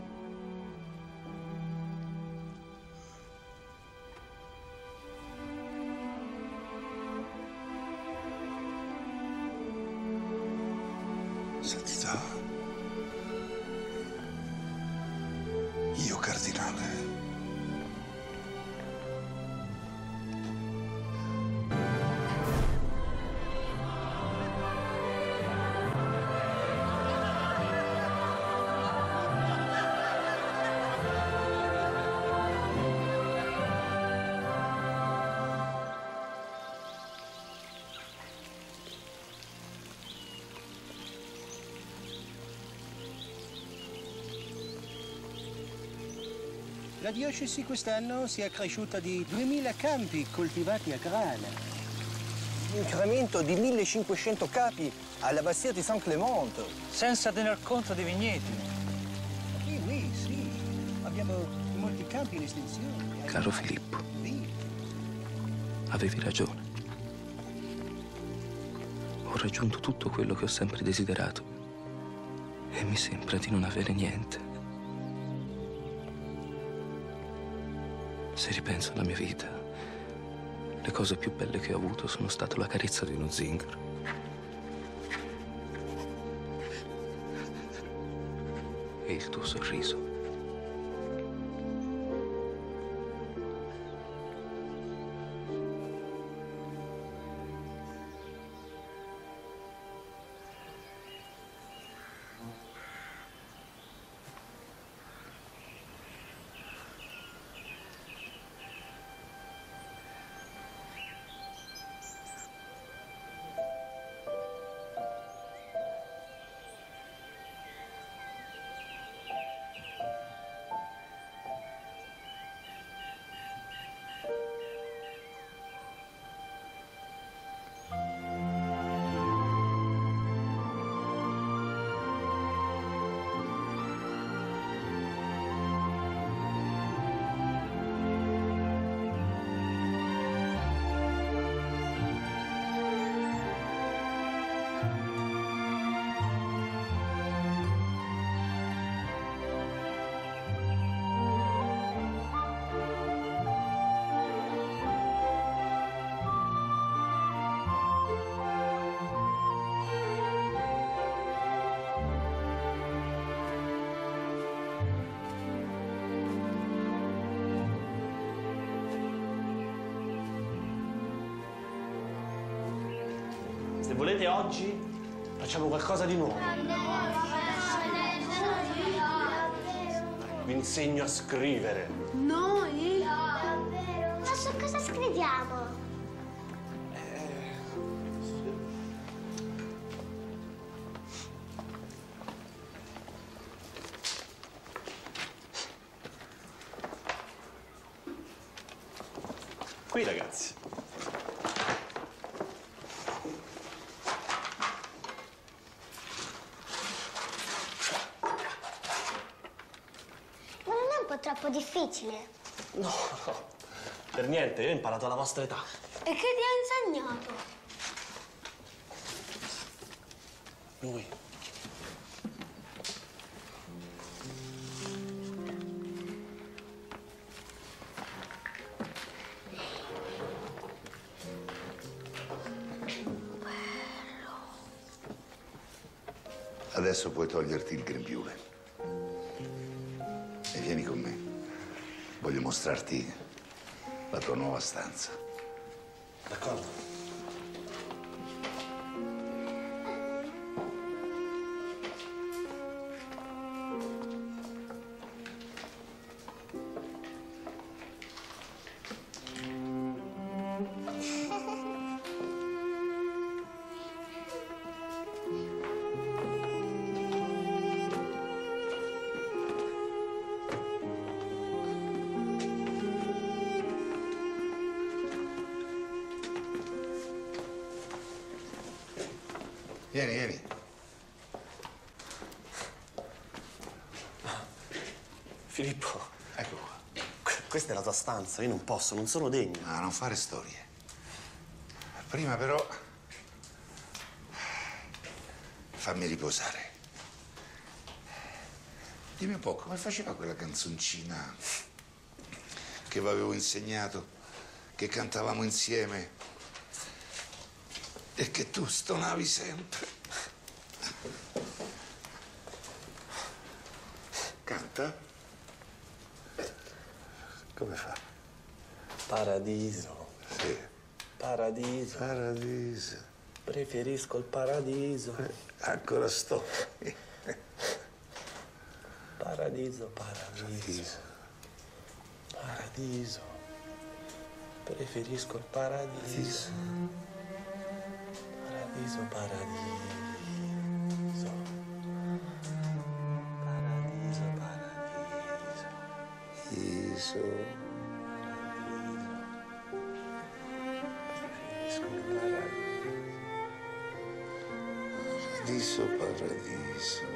Santità, io cardinale.
La diocesi quest'anno si è cresciuta di duemila campi coltivati a grana.
Incremento di millecinquecento capi all'abbazia di San Clemente.
Senza tener conto dei vigneti. Sì, oui, sì. Abbiamo molti campi in estensione.
Caro Filippo, avevi ragione. Ho raggiunto tutto quello che ho sempre desiderato e mi sembra di non avere niente. Se ripenso alla mia vita, le cose più belle che ho avuto sono state la carezza di uno zingaro e il tuo sorriso.
Se volete oggi facciamo qualcosa di nuovo. Vi insegno a scrivere.
Noi? Ma su cosa scriviamo?
Qui, ragazzi.
Troppo difficile.
No, no, per niente, io ho imparato alla vostra età.
E che ti ha insegnato?
Lui.
Adesso puoi toglierti il grembiule. E vieni con me. Voglio mostrarti la tua nuova stanza.
D'accordo.
Vieni, vieni.
Filippo.
Ecco qua.
Questa è la tua stanza, io non posso, non sono degno.
No, non fare storie. Prima però fammi riposare. Dimmi un po', come faceva quella canzoncina che vi avevo insegnato, che cantavamo insieme e che tu stonavi sempre? Canta? Come fa?
Paradiso.
Sì.
Paradiso.
Paradiso.
Preferisco il paradiso.
Eh, ancora sto.
Paradiso, paradiso. Paradiso. Preferisco il paradiso. Paradiso, paradiso. Paradiso, paradiso.
Iso.
Preferisco il paradiso.
Paradiso, paradiso.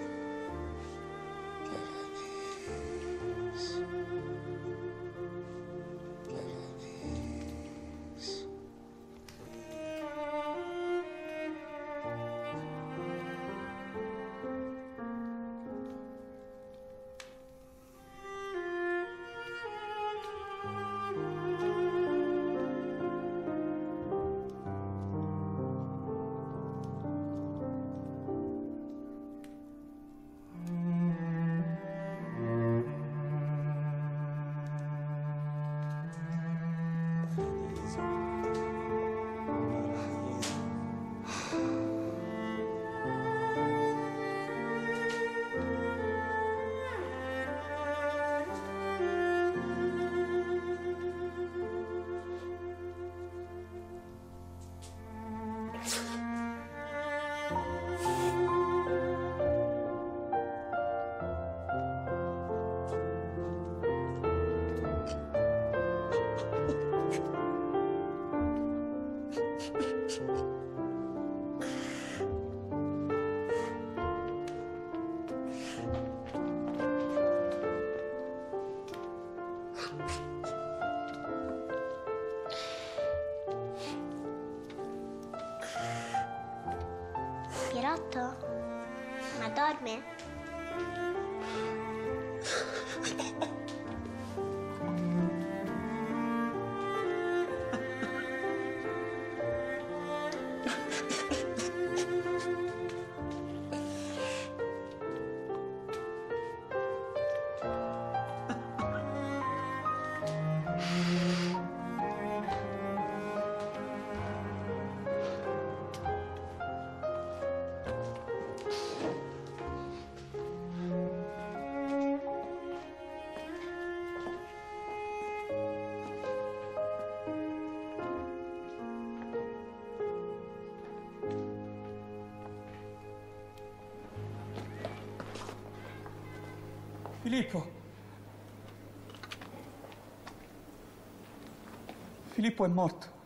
Pierotto? Ma dorme?
Filippo. Filippo è morto.